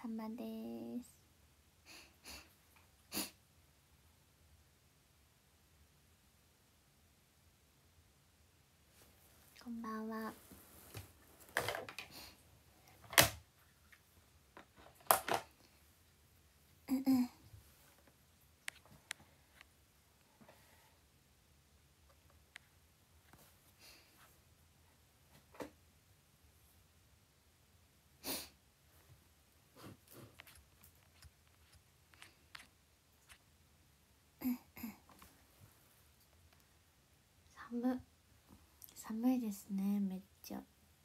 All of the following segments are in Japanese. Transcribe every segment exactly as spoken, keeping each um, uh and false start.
様です。こんばんは。うんうん寒寒いですね。めっちゃ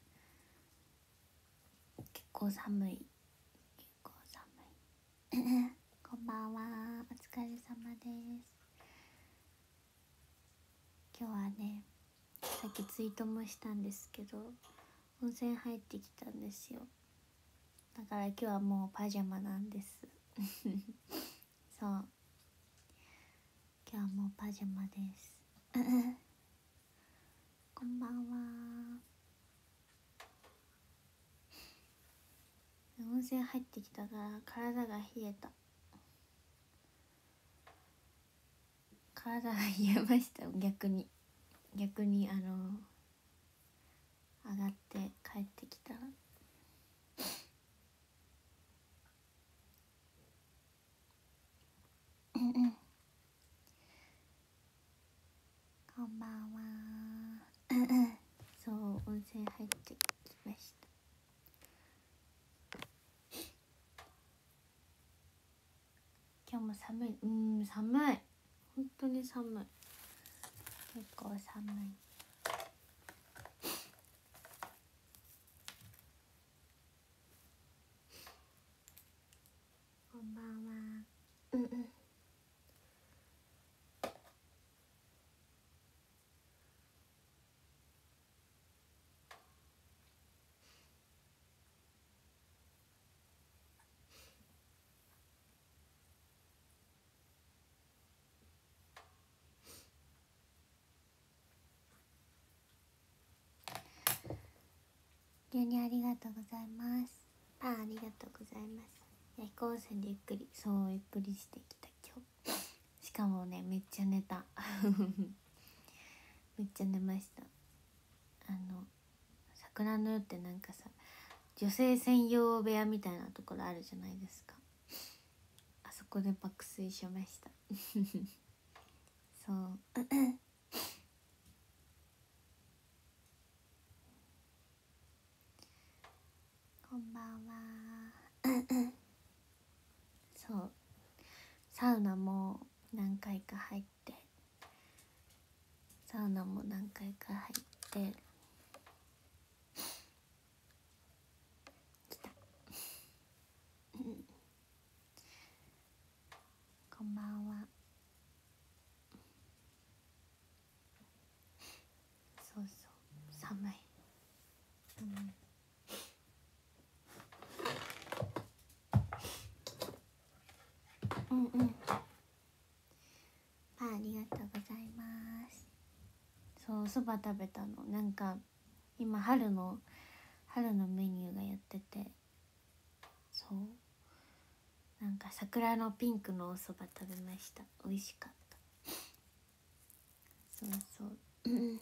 結構寒い結構寒いこんばんは、お疲れ様です。今日はね、さっきツイートもしたんですけど、温泉入ってきたんですよ。だから今日はもうパジャマなんですそう、今日はもうパジャマですこんばんは。温泉入ってきたから体が冷えた。体が冷えました。逆に逆にあの上がって帰ってきたらうんうんこんばんはうんうんそう、温泉入ってきました。今日も寒い。うん、寒い、本当に寒い、結構寒い。こんばんはうんうん牛乳ありがとうございます。パンありがとうございます。飛行船でゆっくり、そうゆっくりしてきた今日。しかもね、めっちゃ寝ためっちゃ寝ました。あの桜の湯ってなんかさ、女性専用部屋みたいなところあるじゃないですか。あそこで爆睡しましたそうこんばんはそうサウナも何回か入って、サウナも何回か入ってきたこんばんは。そうそう寒い、うん、うんうんパンありがとうございます。そう、そば食べたの。なんか今春の春のメニューがやってて、そうなんか桜のピンクのおそば食べました。美味しかった。そうそううん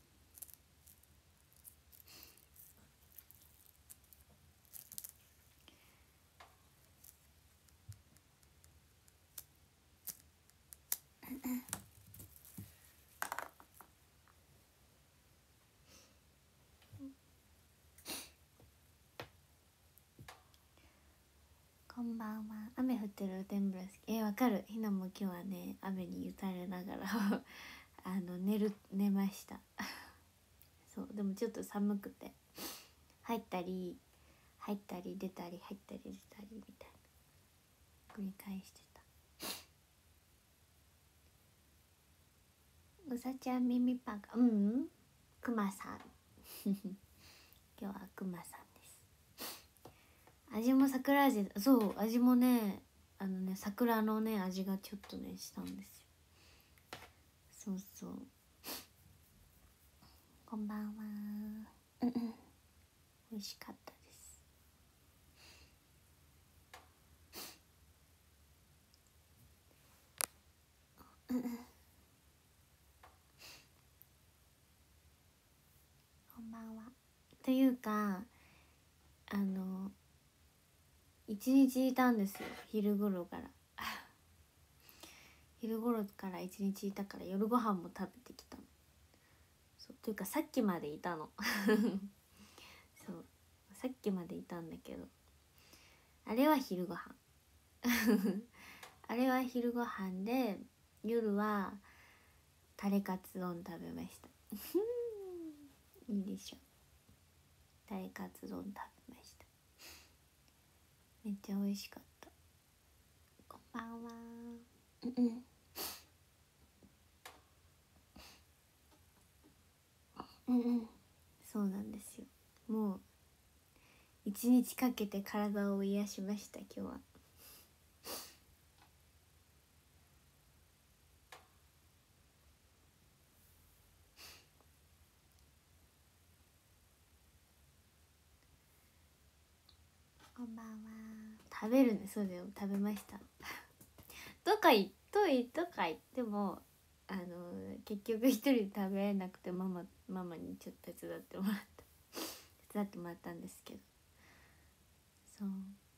こんばんは。雨降ってる露天風呂好き。えー、わかる。ひなも今日はね、雨に打たれながらあの寝る寝ましたそうでもちょっと寒くて、入ったり入ったり出たり入ったり出たりみたいな繰り返してた。うさちゃん耳パンがうんくまさん今日はくまさんです。味も桜味、そう味もね、あのね桜のね味がちょっとねしたんですよ。そうそうこんばんはうんうん美味しかったです。 こんばんは。というかあの一日いたんですよ、昼頃から昼頃から一日いたから夜ご飯も食べてきたの。そうというかさっきまでいたのそうさっきまでいたんだけど、あれは昼ご飯あれは昼ご飯で、夜はタレカツ丼食べましたいいでしょ、タレカツ丼食べました。めっちゃ美味しかった。こんばんはうんうんうんそうなんですよ。もう一日かけて体を癒しました、今日は。こんばんは。食べるね、そうだよ、食べましたとか言っといとか言ってもあの結局一人で食べれなくて、ママママにちょっと手伝ってもらった手伝ってもらったんですけど、そう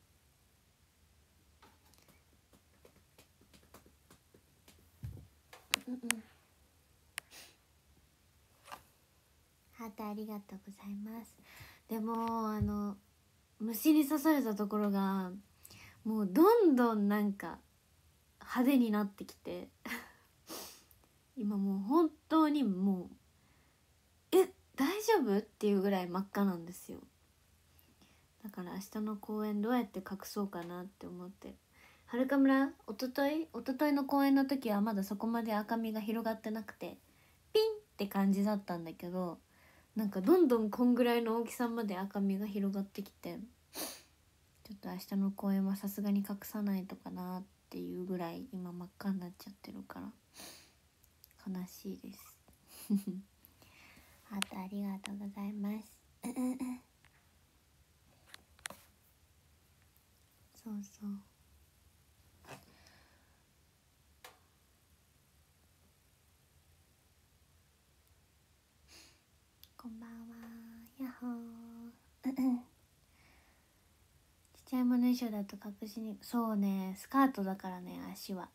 うんうんハートありがとうございます。でもあの虫に刺されたところがもうどんどんなんか派手になってきて今もう本当にもうえ大丈夫っていうぐらい真っ赤なんですよ。だから明日の公演どうやって隠そうかなって思ってる。はるか村おとといおとといの公演の時はまだそこまで赤みが広がってなくてピンって感じだったんだけど、なんかどんどんこんぐらいの大きさまで赤みが広がってきて、ちょっと明日の公演はさすがに隠さないとかなっていうぐらい今真っ赤になっちゃってるから悲しいですハートありがとうございますそうそうこんばんは。やっほーちっちゃいもの衣装だと隠しにそうね、スカートだからね。足は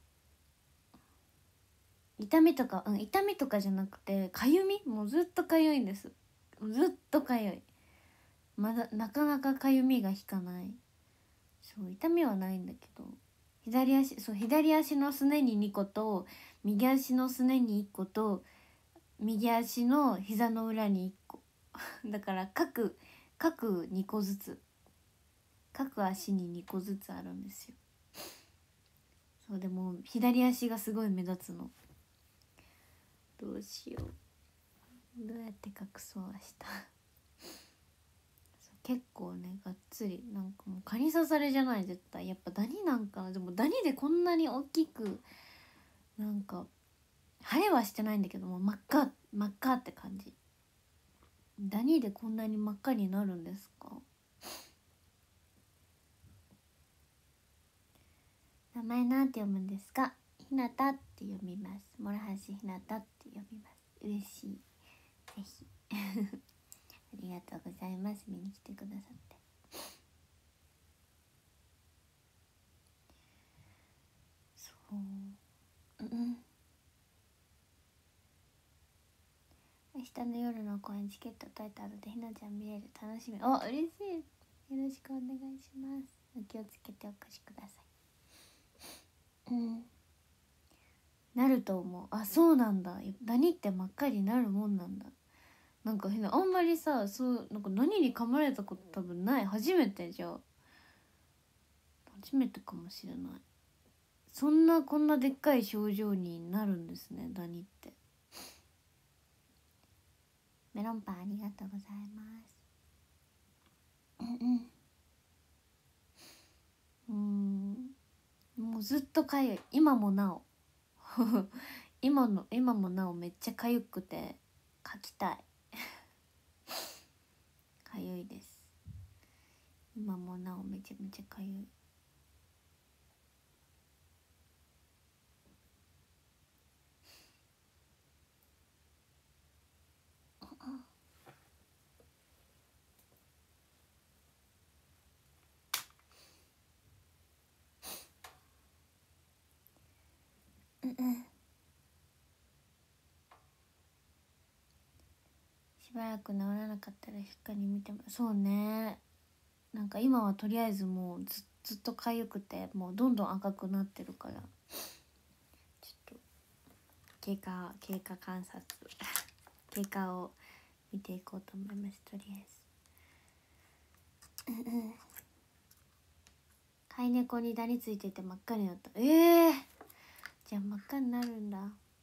痛みとかうん痛みとかじゃなくてかゆみ、もうずっとかゆいんです。ずっとかゆい。まだなかなかかゆみが引かない。そう痛みはないんだけど、左足そう左足のすねににこと右足のすねにいっこと右足の膝の裏にいっこだから各各にこずつ、各足ににこずつあるんですよ。そうでも左足がすごい目立つの。どうしよう、どうやって隠そう明日そう結構ねがっつりなんかもう蚊に刺されじゃない絶対。やっぱダニなんかな。でもダニでこんなに大きくなんか腫れはしてないんだけども真っ赤真っ赤って感じ。ダニでこんなに真っ赤になるんですか？名前なんて読むんですか？ひなたって読みます。諸橋ひなたって読みます。嬉しい。ぜひありがとうございます。見に来てくださって。そううん明日の夜の公演チケット取れたのでひなちゃん見れる、楽しみ。お嬉しい、よろしくお願いします。お気をつけてお越しください。うんなると思う。あそうなんだ、ダニって真っ赤になるもんなんだ。なんか変なあんまりさ、そうなんかダニに噛まれたこと多分ない。初めてじゃあ初めてかもしれない。そんなこんなでっかい症状になるんですね、ダニって。メロンパンありがとうございます。うんうんうんもうずっとかゆい。今もなお今の今もなおめっちゃかゆくて書きたいかゆいです。今もなおめちゃめちゃかゆい。 うんしばらく治らなかったらしっかり見てもそうね。なんか今はとりあえずもうずずっと痒くてもうどんどん赤くなってるからちょっと経過経過観察経過を見ていこうと思います。とりあえず飼い猫にダニついてて真っ赤になった。ええー、じゃあ真っ赤になるんだ。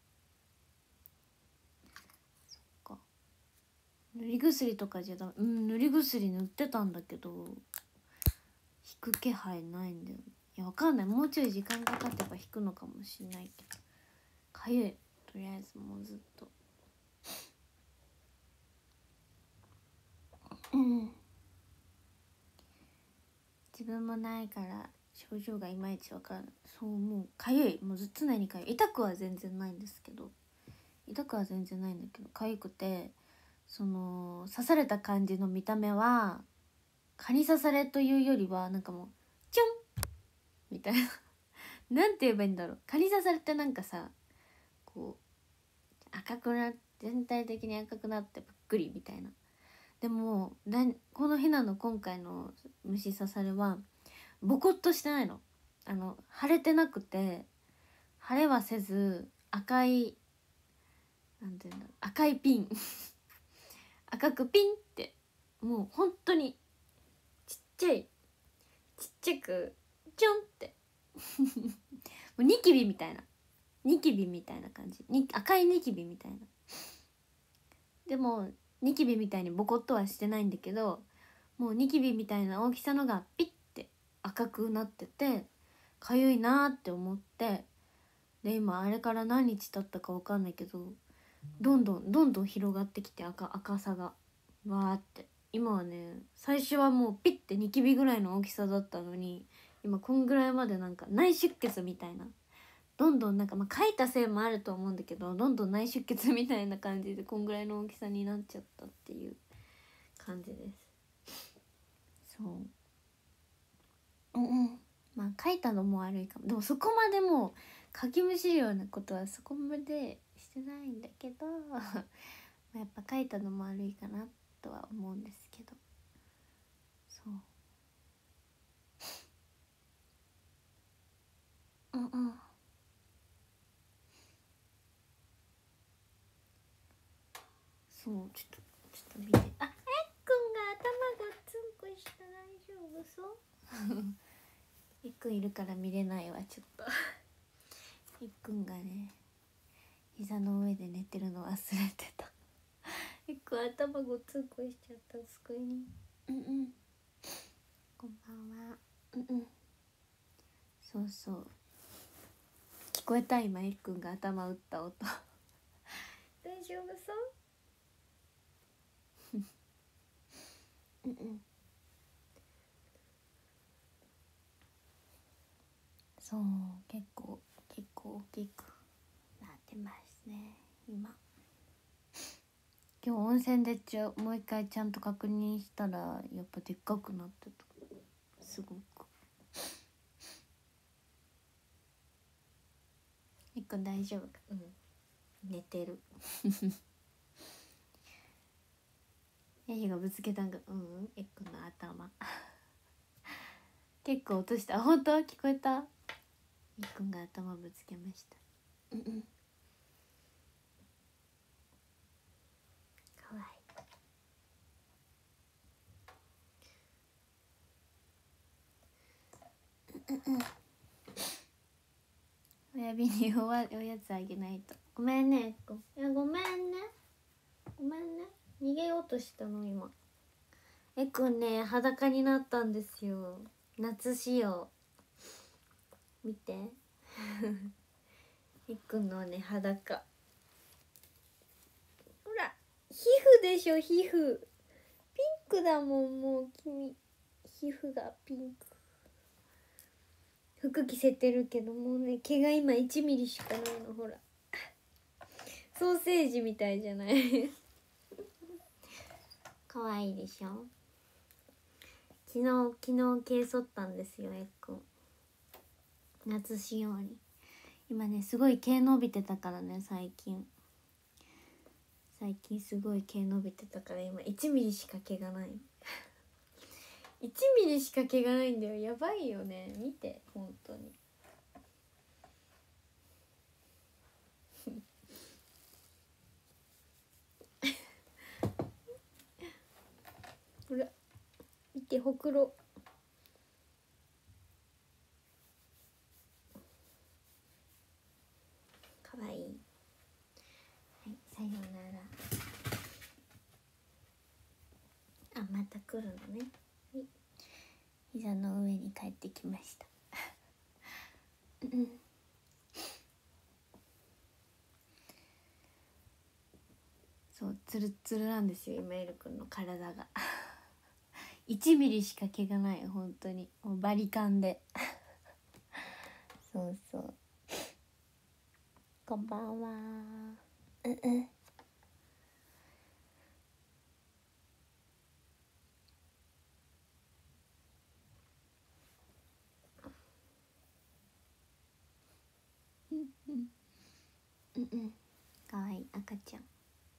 そっか。塗り薬とかじゃダメ。うん塗り薬塗ってたんだけど引く気配ないんだよ。いやわかんない、もうちょい時間が経てば引くのかもしれないけどかゆい。とりあえずもうずっとうん自分もないから症状がいまいちわからない。そうもうかゆい、もうずっと常にかゆい。痛くは全然ないんですけど痛くは全然ないんだけどかゆくて、その刺された感じの見た目は蚊に刺されというよりはなんかもうチョンみたいななんて言えばいいんだろう。蚊に刺されてなんかさこう赤くなって全体的に赤くなってぷっくりみたいな。でもこのひなの今回の虫刺されはボコッとしてないの。あの腫れてなくて腫れはせず赤いなんていうんだろう赤いピン赤くピンってもう本当にちっちゃいちっちゃくチョンってもうニキビみたいなニキビみたいな感じに赤いニキビみたいな。でもニキビみたいにボコッとはしてないんだけどもうニキビみたいな大きさのがピッて赤くなっててかゆいなって思って、で今あれから何日経ったか分かんないけどどんどんどんどん広がってきて赤赤さがわーって今はね最初はもうピッてニキビぐらいの大きさだったのに今こんぐらいまでなんか内出血みたいなどんどんなんかまあ書いたせいもあると思うんだけどどんどん内出血みたいな感じでこんぐらいの大きさになっちゃったっていう感じです。そううんうんまあ書いたのも悪いかも。でもそこまでもう書きむしるようなことはそこまでしてないんだけどやっぱ書いたのも悪いかなとは思うんですけどそううんうんそうちょっとちょっと見てあえっくんが頭がつんこした大丈夫そうえっくんいるから見れないわちょっとえっくんがね膝の上で寝てるの忘れてたえっくん頭ごつんこしちゃった机にうんうんこんばんはうんうんそうそう聞こえた今えっくんが頭打った音大丈夫そううんうんそう結構結構大きくなってますね今。今日温泉でちょもう一回ちゃんと確認したらやっぱでっかくなってたすごく。えっくん大丈夫か。うん寝てるヤシがぶつけたんかうんうんえっくんの頭結構落とした。あ本当聞こえた。えっくんが頭ぶつけましたうんうんかわいいうんうん親指におわおやつあげないと。ごめんねえっくん。いやごめんねごめんね逃げようとしたの今。えっくんね裸になったんですよ夏仕様見てえっくんのね裸ほら皮膚でしょ皮膚ピンクだもんもう君皮膚がピンク服着せてるけどもうね毛が今いちミリしかないのほらソーセージみたいじゃない可愛いでしょ。昨日昨日毛剃ったんですよえっくん夏仕様に。 今ねすごい毛伸びてたからね、最近最近すごい毛伸びてたから今いちミリしか毛がないいちミリしか毛がないんだよ。やばいよね、見て本当にほら見て、ほくろかわいい。はい、さようなら。あ、また来るのね。はい、膝の上に帰ってきましたそう、ツルツルなんですよ今エルくんの体がいちミリしか毛がない、本当にもうバリカンでそうそう、こんばんは。うんうんうんうん、かわいい赤ちゃん。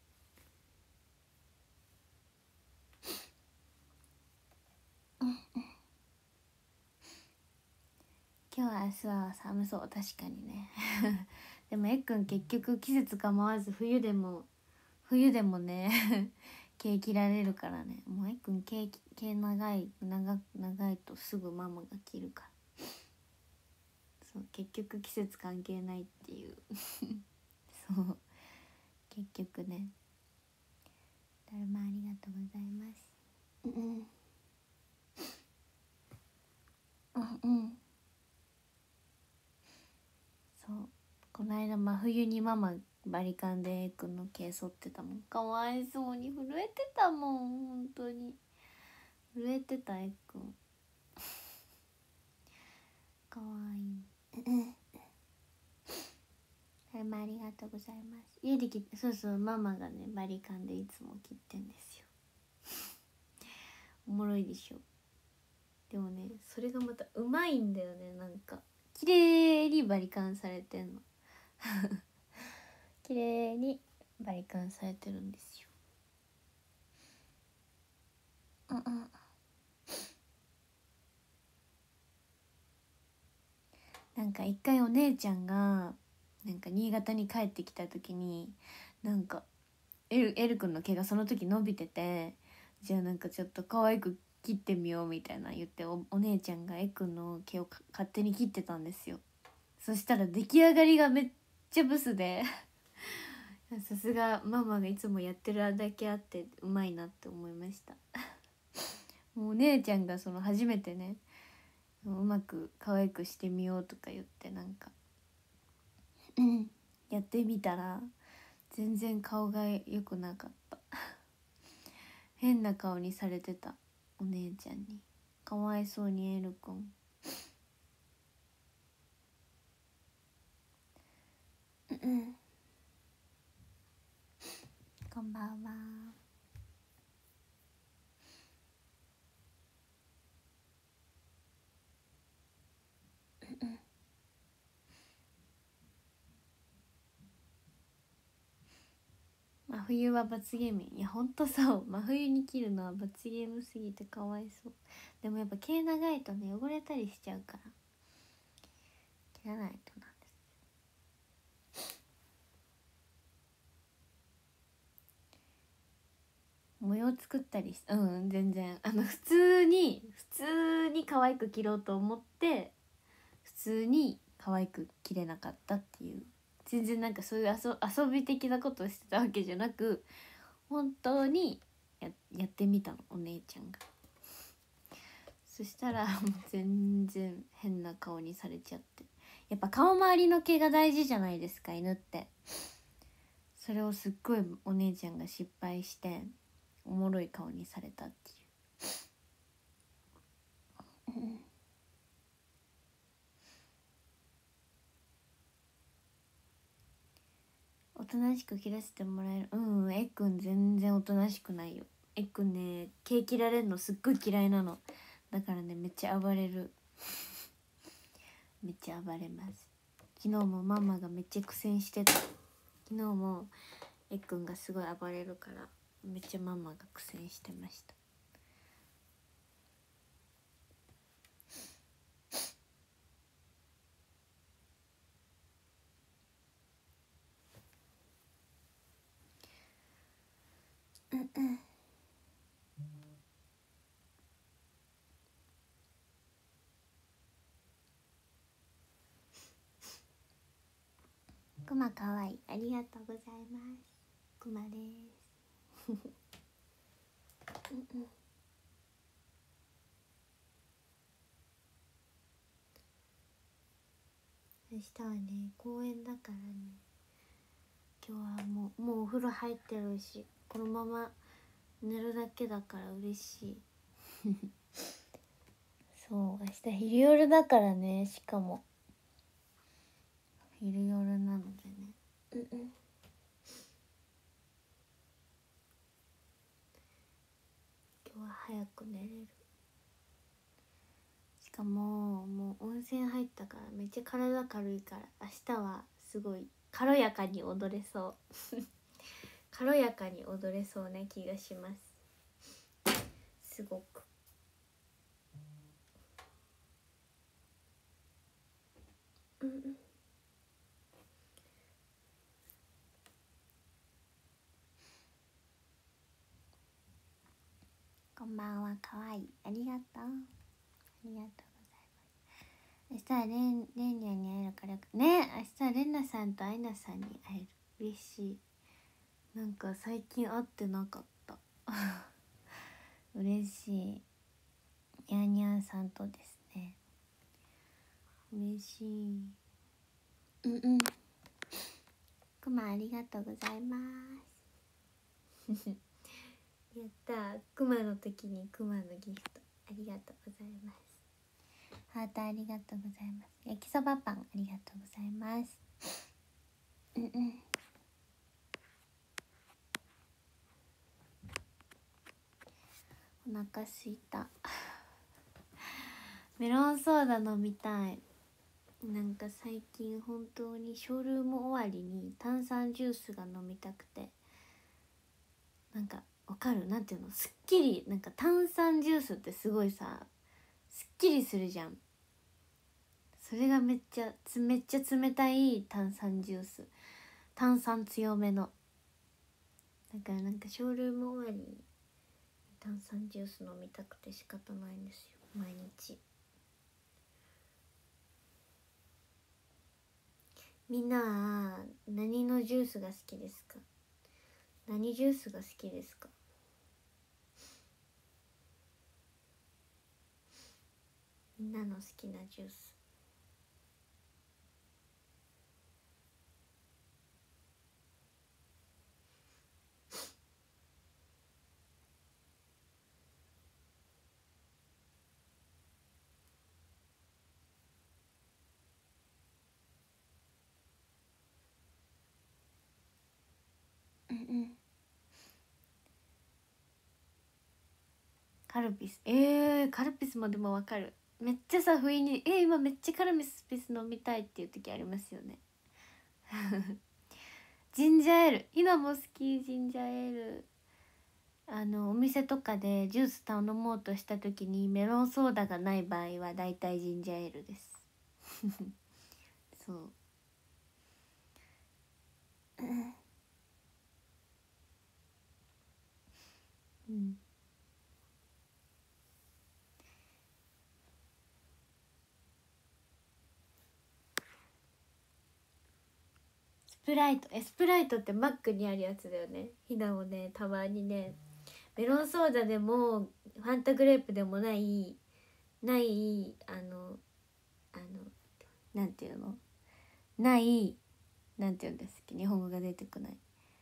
今日は明日は寒そう、確かにねでもえっくん結局季節構わず冬でも冬でもね毛切られるからね。もうえっくん毛毛長い長長いとすぐママが切るから、そう結局季節関係ないっていうそう結局ね。だるまありがとうございます。うんうんうん、そう、この間真冬にママバリカンでえっくんの毛剃ってたもん。かわいそうに震えてたもん、本当に震えてたえっくんかわいいそれもありがとうございます。家で切って、そうそう、ママがねバリカンでいつも切ってんですよおもろいでしょ。でもねそれがまたうまいんだよね。なんか綺麗にバリカンされてんの綺麗にバリカンされてるんですよ。うんうん、なんか一回お姉ちゃんがなんか新潟に帰ってきた時になんかエル、エルくんの毛がその時伸びてて、じゃあなんかちょっと可愛く切ってみようみたいな言って お, お姉ちゃんがエくんの毛を勝手に切ってたんですよ。そしたら出来上がりがめっちゃブスでさすがママがいつもやってるだけあってうまいなって思いましたもうお姉ちゃんがその初めてねうまく可愛くしてみようとか言ってなんかやってみたら全然顔が良くなかった変な顔にされてたお姉ちゃんに。かわいそうにエルくんうんこんばんは。真冬は罰ゲーム。いやほんとそう真冬に切るのは罰ゲームすぎてかわいそう。でもやっぱ毛長いとね汚れたりしちゃうから切らないとなんです。模様作ったりしうん全然あの普通に普通に可愛く切ろうと思って普通に可愛く切れなかったっていう、全然なんかそういう遊遊び的なことをしてたわけじゃなく本当に や, やってみたのお姉ちゃんが。そしたらもう全然変な顔にされちゃって、やっぱ顔周りの毛が大事じゃないですか犬って。それをすっごいお姉ちゃんが失敗しておもろい顔にされたっていうおとなしく切らせてもらえる。うん、えっくん全然おとなしくないよ。えっくんね毛切られるのすっごい嫌いなの。だからねめっちゃ暴れるめっちゃ暴れます。 昨日もママがめっちゃ苦戦してた。昨日もえっくんがすごい暴れるからめっちゃママが苦戦してました。うんうん。くまかわいい、ありがとうございます。くまですうんうん。明日はね公園だからね、今日はもうもうお風呂入ってるし、このまま寝るだけだから嬉しいそう、明日昼夜だからね、しかも昼夜なのでね、うんうん、今日は早く寝れる。しかももう温泉入ったからめっちゃ体軽いから、明日はすごい軽やかに踊れそう軽やかに踊れそうな気がします、すごく。うんうん。こんばんは、かわいい、ありがとう、ありがとうございます。明日はレンレンニャンに会えるからね。明日はレンナさんとアイナさんに会える、嬉しい。なんか最近会ってなかった嬉しい。ニャンニャンさんとですね、嬉しい。うんうん。くまありがとうございますやったー、くまの時にくまのギフトありがとうございます。ハートありがとうございます。焼きそばパンありがとうございます。うんうん。お腹すいたメロンソーダ飲みたい。なんか最近本当にショールーム終わりに炭酸ジュースが飲みたくて、なんかわかる、なんていうの、すっきり、なんか炭酸ジュースってすごいさすっきりするじゃん。それがめっちゃつめっちゃ冷たい炭酸ジュース、炭酸強めの。だからなんかショールーム終わりに炭酸ジュース飲みたくて仕方ないんですよ、毎日。みんなは何のジュースが好きですか？何ジュースが好きですか？みんなの好きなジュース。うんうん。カルピス、えー、カルピスもでもわかる。めっちゃさ不意に「えー、今めっちゃカルピス飲みたい」っていう時ありますよねジンジャーエール、ひなも好き。ジンジャーエール、あのお店とかでジュース頼もうとした時にメロンソーダがない場合はだいたいジンジャーエールですそううん。スプライト、えスプライトってマックにあるやつだよね。ひなもねたまにね、メロンソーダでもファンタグレープでもないないあのあのなんていうの、ないなんていうんですっけ、日本語が出てこない、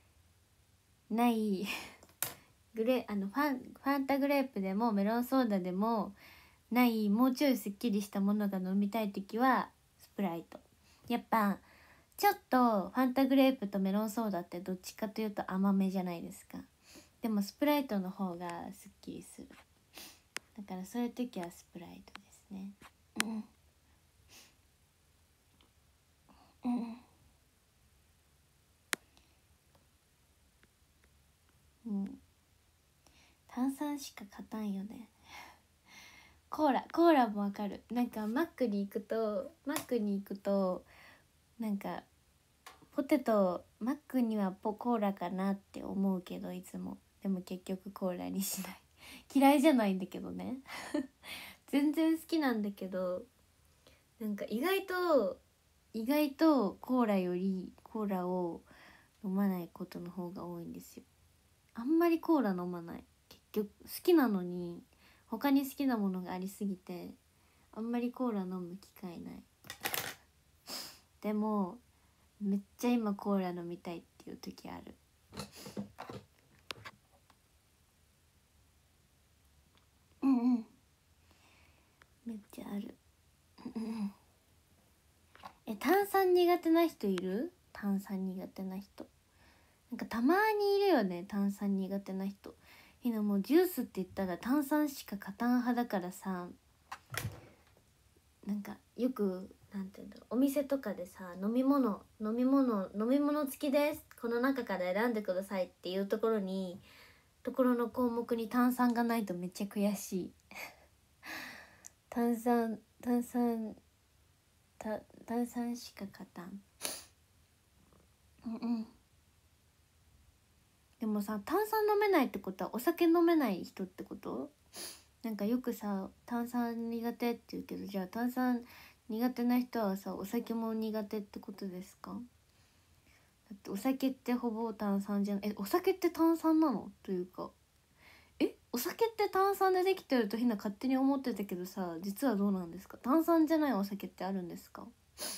ないグレあのファンファンタグレープでもメロンソーダでもない、もうちょいすっきりしたものが飲みたい時はスプライト。やっぱちょっとファンタグレープとメロンソーダってどっちかというと甘めじゃないですか。でもスプライトの方がすっきりする。だからそういう時はスプライトですね。うんうん、炭酸しか勝たんよね。コーラコーラもわかる。なんかマックに行くとマックに行くとなんかポテトマックにはポコーラかなって思うけど、いつもでも結局コーラにしない。嫌いじゃないんだけどね全然好きなんだけど、なんか意外と意外とコーラよりコーラを飲まないことの方が多いんですよ。あんまりコーラ飲まない。結局好きなのに他に好きなものがありすぎてあんまりコーラ飲む機会ない。でもめっちゃ今コーラ飲みたいっていう時ある。うんうん、めっちゃある。え、炭酸苦手な人いる？炭酸苦手な人なんかたまにいるよね、炭酸苦手な人。ひなもうジュースって言ったら炭酸しか勝たん派だからさ、なんかよくなんていうんだろう、お店とかでさ、飲み物飲み物飲み物付きです、この中から選んでくださいっていうところにところの項目に炭酸がないとめっちゃ悔しい炭酸炭酸た炭酸しか勝たん。うんうん。でもさ、炭酸飲めないってことはお酒飲めない人ってこと？なんかよくさ、炭酸苦手って言うけど、じゃあ炭酸苦手な人はさ、お酒も苦手ってことですか？だってお酒ってほぼ炭酸じゃない。え、お酒って炭酸なの？というか、え、お酒って炭酸でできてるとひな勝手に思ってたけどさ、実はどうなんですか？炭酸じゃないお酒ってあるんですか？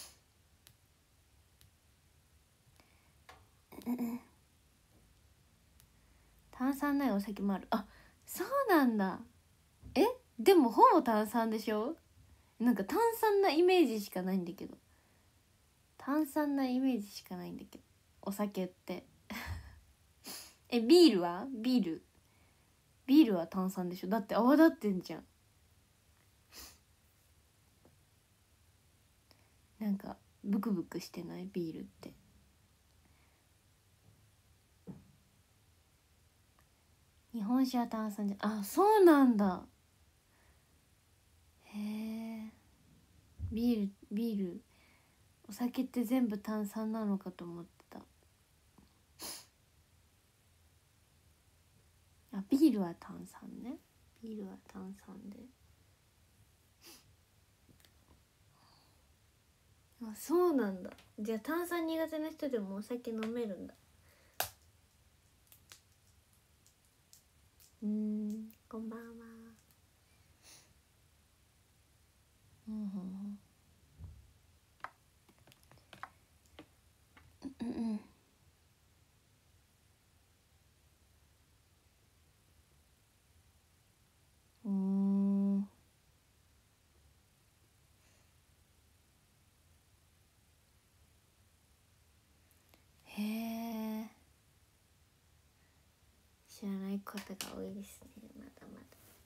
炭酸ないお酒もある。あ、そうなんだ。え、でもほぼ炭酸でしょ？なんか炭酸なイメージしかないんだけど。炭酸なイメージしかないんだけど、お酒ってえ、ビールはビールビールは炭酸でしょ？だって泡立ってんじゃん。なんかブクブクしてない？ビールって。日本酒は炭酸じゃ、あ、そうなんだ。へえ。ビールビールお酒って全部炭酸なのかと思ってた。あ、ビールは炭酸ね。ビールは炭酸で。あ、そうなんだ。じゃあ炭酸苦手な人でもお酒飲めるんだ。うーん、こんばんは。うんうんうんうん。うーん。へえ。知らないことが多いですね。まだま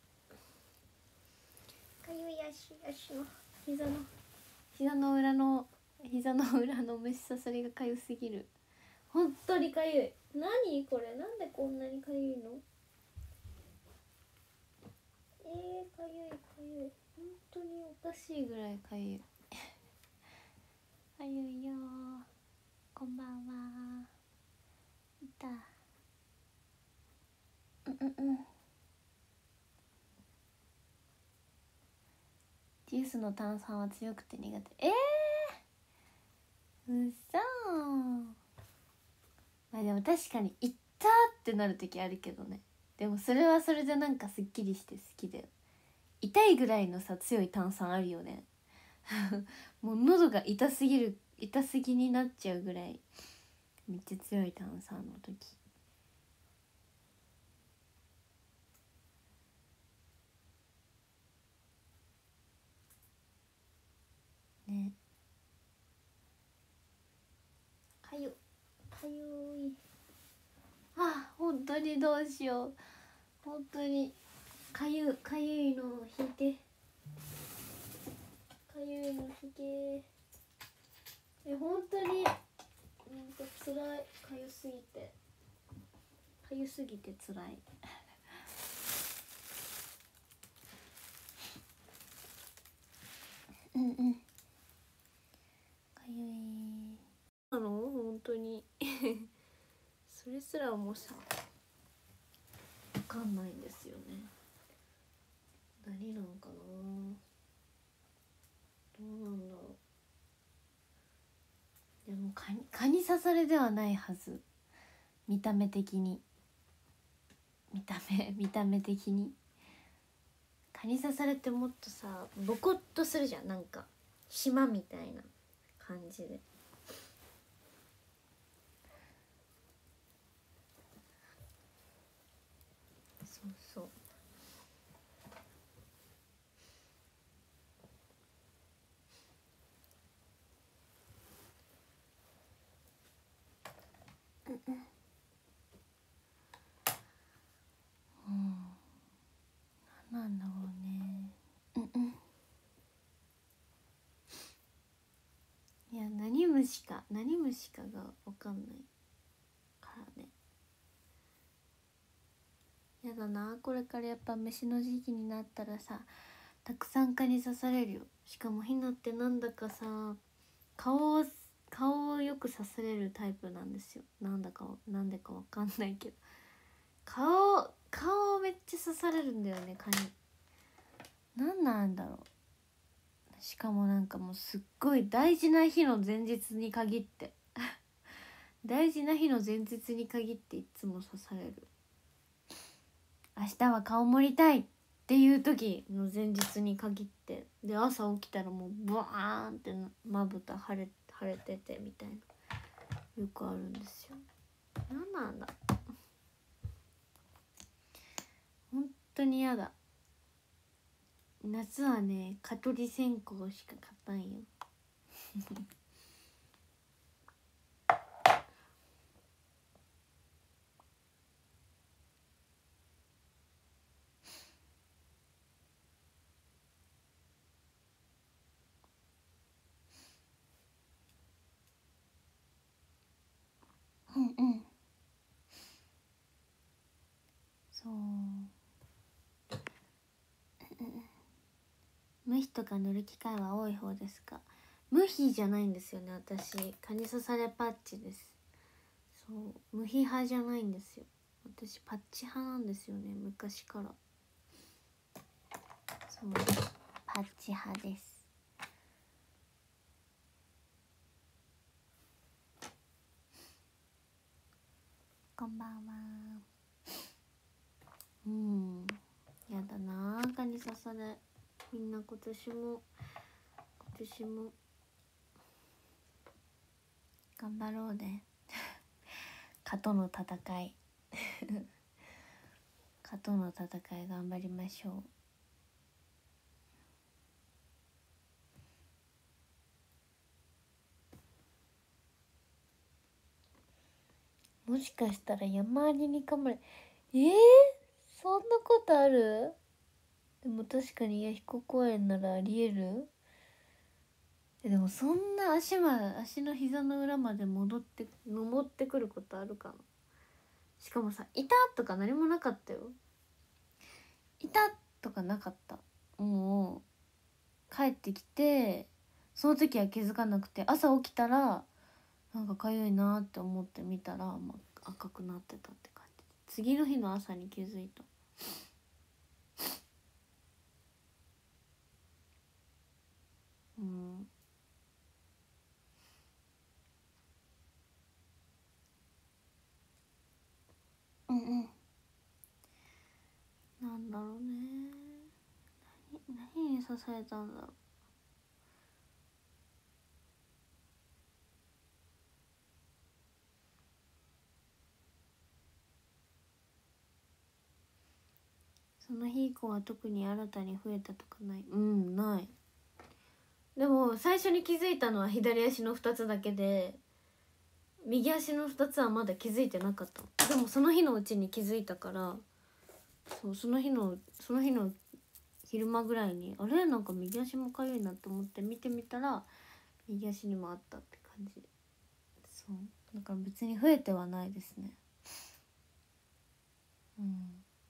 だ。かゆい足、足の膝の膝の裏の膝の裏の虫刺さりがかゆすぎる。本当にかゆい。何これ、なんでこんなにかゆいの？えー、かゆいかゆい。本当におかしいぐらいかゆいかゆいよ。こんばんは。いた。うんうんうん。ジュースの炭酸は強くて苦手。えー、うそー。まあでも確かに「いった!」ってなる時あるけどね。でもそれはそれでなんかすっきりして好きだよ。痛いぐらいのさ強い炭酸あるよねもう喉が痛すぎる痛すぎになっちゃうぐらいめっちゃ強い炭酸の時ね。かゆかゆい。あ、本当にどうしよう。本当にかゆかゆいのを引いて、かゆいの引け。 え本当になんか辛い、かゆすぎてかゆすぎて辛いうんうん、かゆいあの本当にそれすらもさ分かんないんですよね。何なんかな、どうなんだろう。でも蚊に蚊に刺されではないはず、見た目的に見た目見た目的に蚊に刺されてもっとさボコッとするじゃん、なんか島みたいな感じで。そうそう、うんうんうん、何なんだろうね。うんうん、いや何虫か何虫かが分かんないからね。やだな、これからやっぱ飯の時期になったらさたくさん蚊に刺されるよ。しかもひなってなんだかさ顔を顔をよく刺されるタイプなんですよ。なんだかなんでかわかんないけど顔顔をめっちゃ刺されるんだよね、蚊に。なんなんだろう。しかもなんかもうすっごい大事な日の前日に限って大事な日の前日に限っていつも刺される。明日は顔盛りたいっていう時の前日に限って、で朝起きたらもうブワーンってまぶた腫れ腫れててみたいな、よくあるんですよ。なんなんだ、本当にやだ。夏はね蚊取り線香しか買ったんようんうん、そう無比とか塗る機会は多い方ですか。無比じゃないんですよね、私蚊に刺されパッチです。そう無比派じゃないんですよ、私パッチ派なんですよね、昔から。そうパッチ派です。こんばんは。うん、やだな蚊に刺され。みんな今年も今年も頑張ろうね蚊との戦い蚊との戦い頑張りましょう。もしかしたら山ありに噛まれ、えー、そんなことある？でも確かに弥彦公園ならありえる。えでもそんな足まで足の膝の裏まで戻って登ってくることあるかな。しかもさ、いたとか何もなかったよ。いたとかなかった。もう帰ってきてその時は気づかなくて、朝起きたらなんかかゆいなって思って見たら、まあ、赤くなってたって感じ。次の日の朝に気づいた。うんうんうん、なんだろうね、何何に刺されたんだろう。その日以降は特に新たに増えたとかない。うん、ない。でも最初に気づいたのは左足のふたつだけで、右足のふたつはまだ気づいてなかった。でもその日のうちに気づいたから、そうその日のその日の昼間ぐらいに、あれなんか右足もかゆいなと思って見てみたら右足にもあったって感感じ。そうだから別に増えてはないですね。うん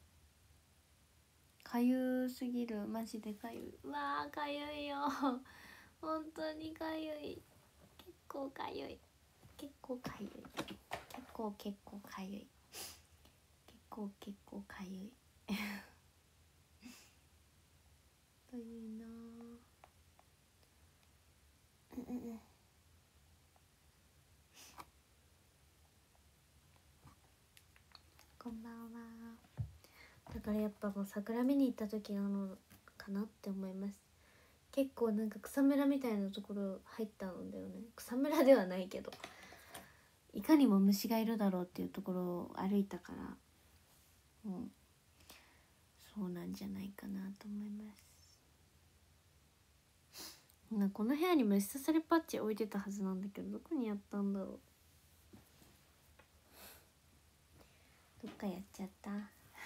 かゆすぎる、マジでかゆい。うわーかゆいよ本当にかゆい、結構かゆい、結構かゆい、結構結構かゆい、結構結構かゆいかゆいなー、うんうん、こんばんは。だからやっぱもう桜見に行った時なのかなって思います。結構なんか草むらみたいなところ入ったんだよね。草むらではないけど、いかにも虫がいるだろうっていうところを歩いたから、うん、そうなんじゃないかなと思います。なこの部屋に虫刺されパッチ置いてたはずなんだけど、どこにやったんだろう。どっかやっちゃった。やっ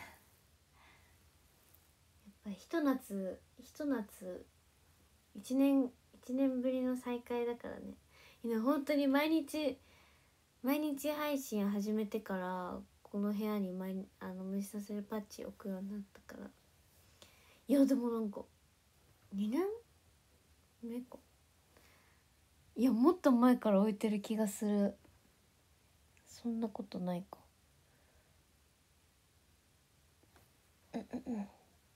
ぱりひと夏ひと夏一年一年ぶりの再会だからね。今本当に毎日毎日配信始めてからこの部屋に毎あの虫刺されパッチ置くようになったから。いやでもなんかにねんめか、いやもっと前から置いてる気がする。そんなことないか。うんうんうん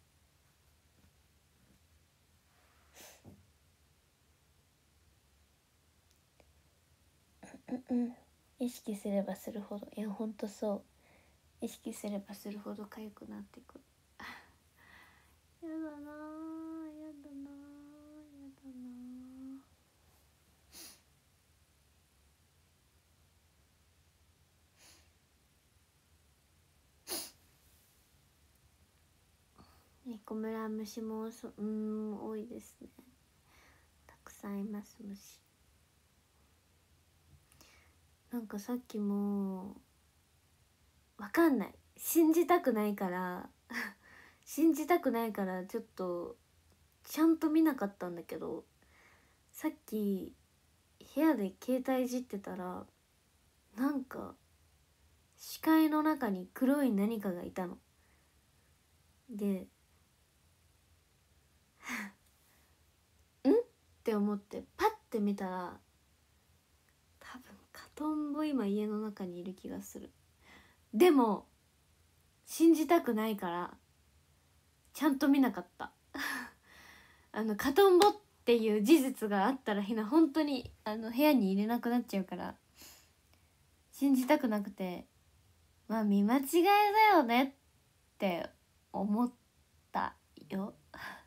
うんうん、意識すればするほど、いやほんとそう、意識すればするほど痒くなってくるやだなー、やだなー、やだなー。ニコムラムシもそうん多いですね。たくさんいます虫。なんかさっきもわかんない、信じたくないから信じたくないからちょっとちゃんと見なかったんだけど、さっき部屋で携帯いじってたらなんか視界の中に黒い何かがいたのでんって思ってパッて見たら、多分カトンボ今家の中にいる気がする。でも信じたくないからちゃんと見なかったあのカトンボっていう事実があったらひな本当にあの部屋に入れなくなっちゃうから信じたくなくて、まあ見間違いだよねって思ったよ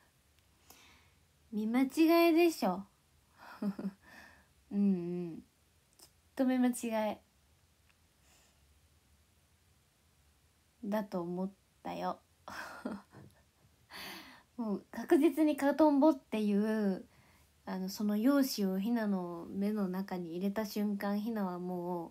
見間違いでしょうんうん、きっと見間違いだと思ったよもう確実にカトンボっていうあのその容姿をひなの目の中に入れた瞬間、ひなはも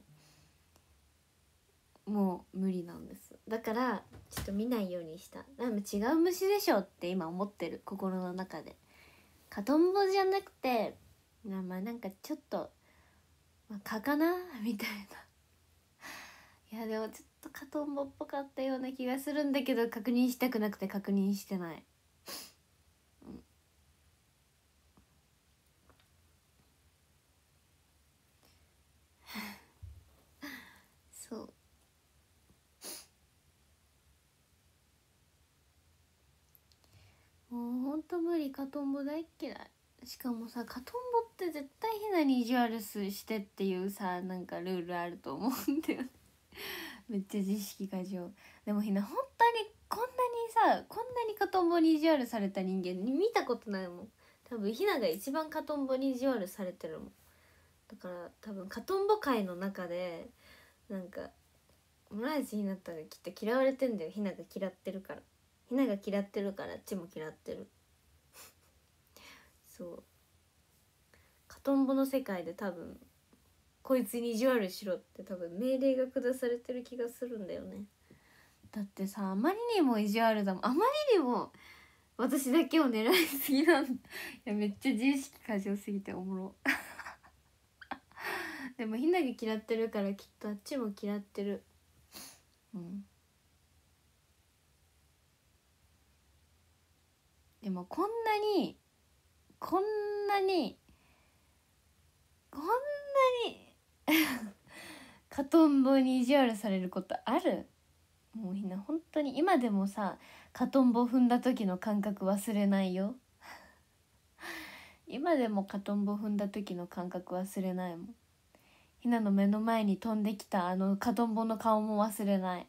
うもう無理なんです。だからちょっと見ないようにした。なんか違う虫でしょって今思ってる、心の中で。カトンボじゃなくてまあなんかちょっと、まあ、蚊かなみたいないやでもちょっとカトンボっぽかったような気がするんだけど、確認したくなくて確認してない、うん、そうもうほんと無理、カトンボ大っ嫌い。しかもさカトンボって絶対ひなに意地悪すしてっていうさなんかルールあると思うんだよねめっちゃ自意識過剰。でもひな本当にこんなにさこんなにカトンボに意地悪された人間見たことないもん。多分ひなが一番カトンボに意地悪されてるもん。だから多分カトンボ界の中でなんかオムライスになったらきっと嫌われてんだよ。ひなが嫌ってるから、ひなが嫌ってるからあっちも嫌ってるそうカトンボの世界で多分こいつに意地悪しろって多分命令が下されてる気がするんだよね。だってさあまりにも意地悪だもん。あまりにも私だけを狙いすぎなんいやめっちゃ自意識過剰すぎておもろでもひなが嫌ってるからきっとあっちも嫌ってる。うん。でもこんなにこんなにこんなにカトンボに意地悪されることある？もうひな本当に今でもさ、カトンボ踏んだ時の感覚忘れないよ。今でもカトンボ踏んだ時の感覚忘れないもん。ひなの目の前に飛んできたあのカトンボの顔も忘れない。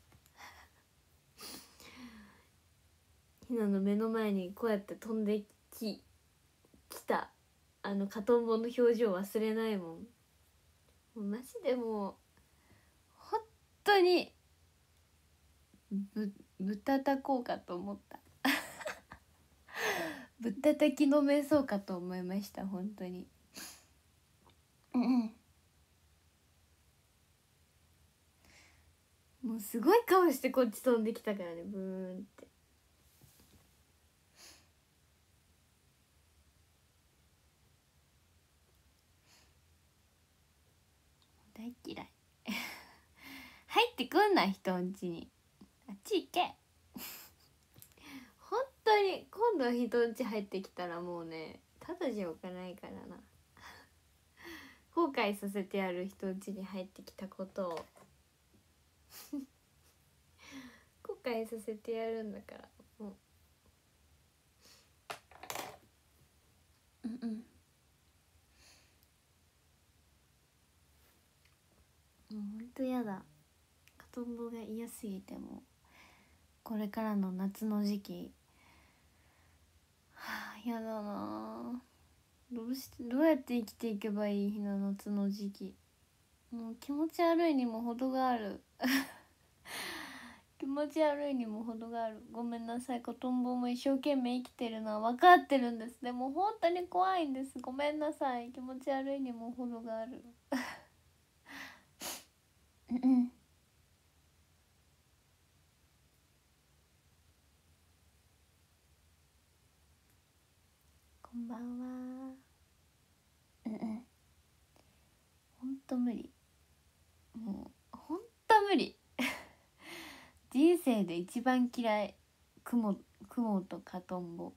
ひなの目の前にこうやって飛んでききたあのカトンボの表情忘れないもん。もうマジでもう本当にぶぶったたこうかと思った。ぶったたきのめそうかと思いました本当に。うんもうすごい顔してこっち飛んできたからね、ブーンって。大嫌い。入ってくんな人ん家に。あっち行け。本当に今度人ん家入ってきたらもうね、ただじゃおかないからな。後悔させてやる、人ん家に入ってきたことを。後悔させてやるんだからもう。うんうん。もうほんとやだ。カトンボが嫌すぎてもこれからの夏の時期、はあ、やだな。どうしてどうやって生きていけばいい？ひな夏の時期もう気持ち悪いにも程がある。気持ち悪いにも程がある。ごめんなさい。カトンボも一生懸命生きてるのは分かってるんです。でも本当に怖いんです。ごめんなさい。気持ち悪いにも程がある。うんこんばんは。うんうんほんと無理。もうほんと無理。人生で一番嫌い。クモクモとカトンボ。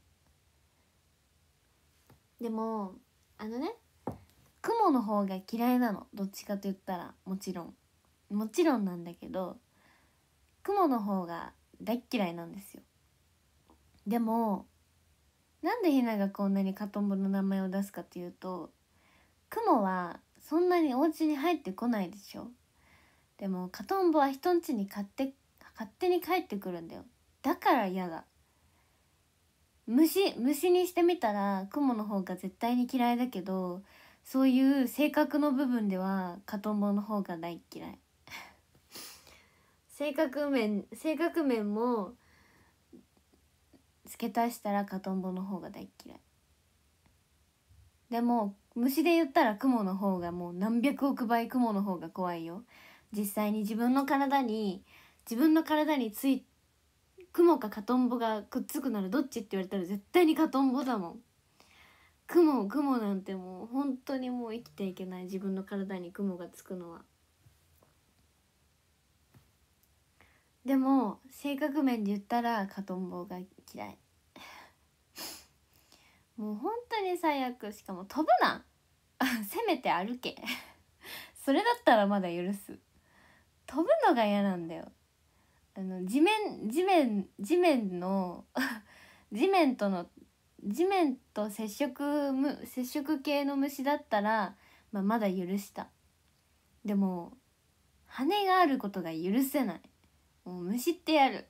でもあのね、クモの方が嫌いなの。どっちかと言ったらもちろんもちろんなんだけど、クモの方が大っ嫌いなんですよ。でもなんでひながこんなにカトンボの名前を出すかっていうと、クモはそんなにお家に入ってこないでしょ。でもカトンボは人ん家に勝手勝手に帰ってくるんだよ。だから嫌だ。虫虫にしてみたらクモの方が絶対に嫌いだけど、そういう性格の部分ではカトンボの方が大嫌い。性格面性格面も付け足したらカトンボの方が大嫌い。でも虫で言ったらクモの方がもう何百億倍クモの方が怖いよ。実際に自分の体に自分の体についクモかカトンボがくっつくならどっちって言われたら絶対にカトンボだもん。クモクモなんてもう本当にもう生きていけない。自分の体にクモがつくのは。でも性格面で言ったらカトンボが嫌い。もう本当に最悪。しかも飛ぶな。せめて歩け。それだったらまだ許す。飛ぶのが嫌なんだよ。あの地面地面地面の地面との地面と接触む接触系の虫だったら、まあ、まだ許した。でも羽があることが許せない。もう虫ってやる。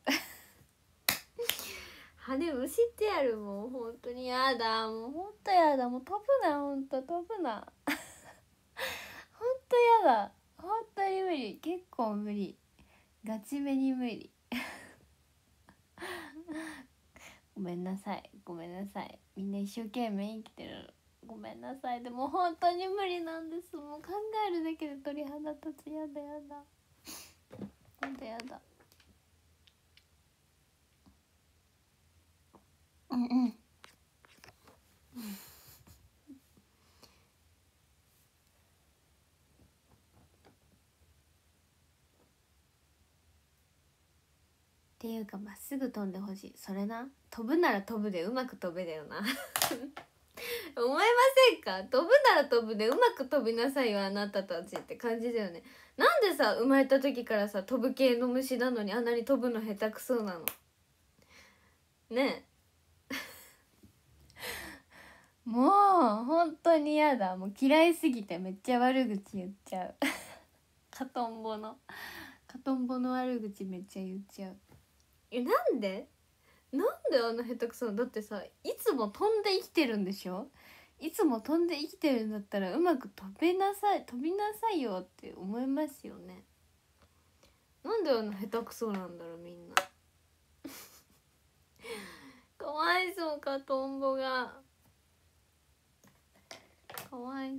羽虫ってやる。もう本当にやだ。もう本当やだ。もう飛ぶな。本当飛ぶな。本当やだ。本当に無理。結構無理。ガチめに無理。ごめんなさいごめんなさい。みんな一生懸命生きてる。ごめんなさい。でも本当に無理なんです。もう考えるだけで鳥肌立つ。やだやだ。ほんとやだ。うんうんていうかまっすぐ飛んでほしい。それな、飛ぶなら飛ぶでうまく飛べだよな思いませんか？飛ぶなら飛ぶでうまく飛びなさいよあなたたちって感じだよね。なんでさ、生まれた時からさ飛ぶ系の虫なのにあんなに飛ぶの下手くそなのねえもう本当にやだ。もう嫌いすぎてめっちゃ悪口言っちゃうカトンボのカトンボの悪口めっちゃ言っちゃう。え、なんでなんであんな下手くそなの？だってさ、いつも飛んで生きてるんでしょ？いつも飛んで生きてるんだったらうまく飛べなさい飛びなさいよって思いますよね。なんであんな下手くそなんだろうみんなかわいそう、カトンボがかわい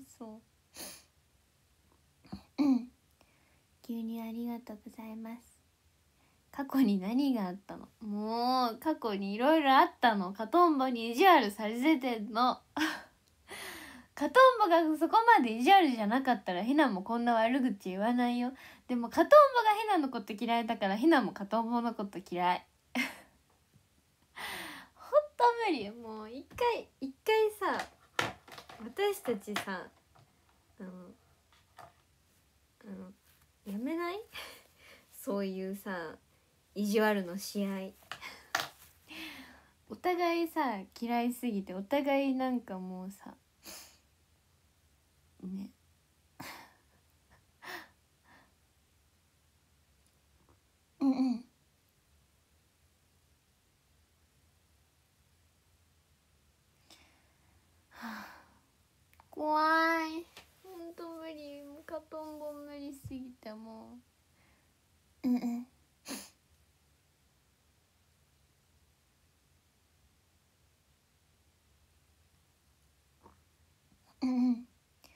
そう急にありがとうございます。過去に何があったの？もう過去にいろいろあったの。カトンボに意地悪されてんのカトンボがそこまで意地悪じゃなかったらヒナもこんな悪口言わないよ。でもカトンボがヒナのこと嫌いだからヒナもカトンボのこと嫌いほんと無理。もう一回一回さ、私たちさ、あのあのやめないそういうさ意地悪の試合お互いさ嫌いすぎてお互いなんかもうさねうんうん、はあ、怖い。ほんと無理。もうカトンボ無理すぎてもううんうんうんうん。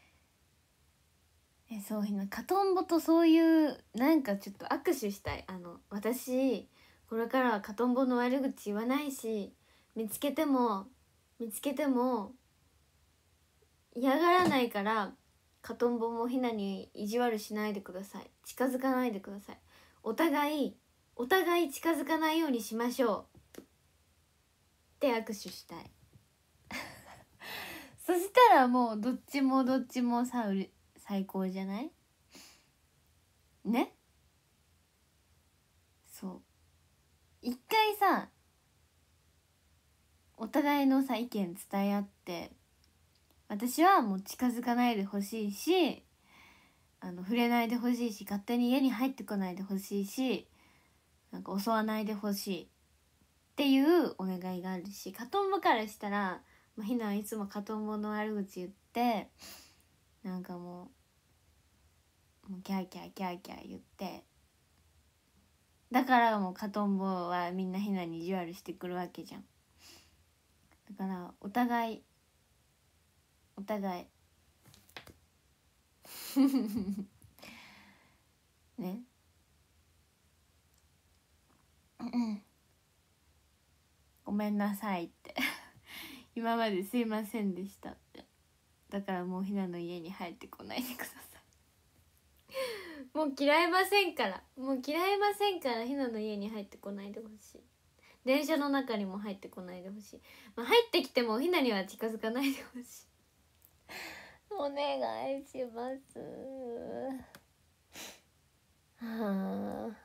え、そうひなカトンボとそういうなんかちょっと握手したい。あの私これからはカトンボの悪口言わないし、見つけても見つけても嫌がらないからカトンボもヒナに意地悪しないでください。近づかないでください。お互いお互い近づかないようにしましょうって握手したいそしたらもうどっちもどっちもさうれ最高じゃないね。そう一回さお互いのさ意見伝え合って、私はもう近づかないでほしいし、あの触れないでほしいし、勝手に家に入ってこないでほしいし、なんか襲わないでほしいっていうお願いがあるし、カトンボからしたら、まあ、ひなはいつもカトンボの悪口言ってなんかもうもうキャーキャーキャーキャー言って、だからもうカトンボはみんなひなに意地悪してくるわけじゃん。だからお互いお互いねうんごめんなさいって今まですいませんでしたって。だからもうひなの家に入ってこないでくださいもう嫌いませんから、もう嫌いませんから、ひなの家に入ってこないでほしい。電車の中にも入ってこないでほしい、まあ、入ってきてもひなには近づかないでほしいお願いしますはあ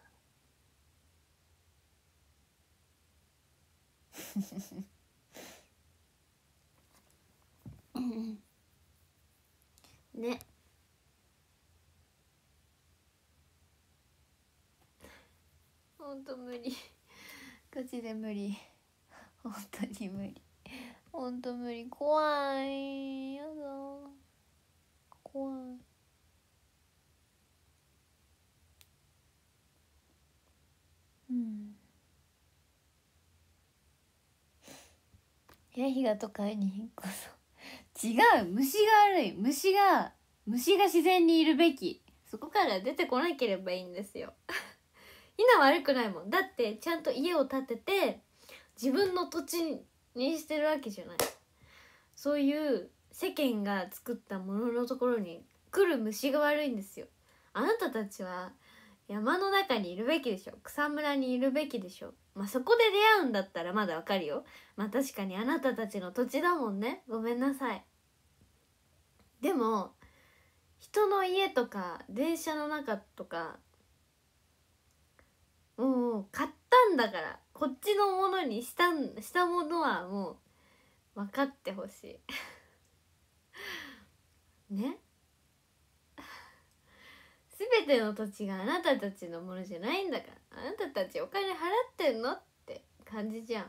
ね、ほんと無理ガチで無理、ほんとに無理、ほんと無理、怖い、やだ怖い。うんヤヒが都会に引っ越そう違う、虫が悪い、虫が虫が自然にいるべき、そこから出てこなければいいんですよひな悪くないもん。だってちゃんと家を建てて自分の土地にしてるわけじゃない。そういう世間が作ったもののところに来る虫が悪いんですよ。あなたたちは山の中にいるべきでしょ、草むらにいるべきでしょ。まあそこで出会うんだったらまだわかるよ。まあ確かにあなたたちの土地だもんね、ごめんなさい。でも人の家とか電車の中とか、もう買ったんだから、こっちのものにしたしたものはもう分かってほしいね。全ての土地があなたたちのものじゃないんだから、あなたたちお金払ってんのって感じじゃん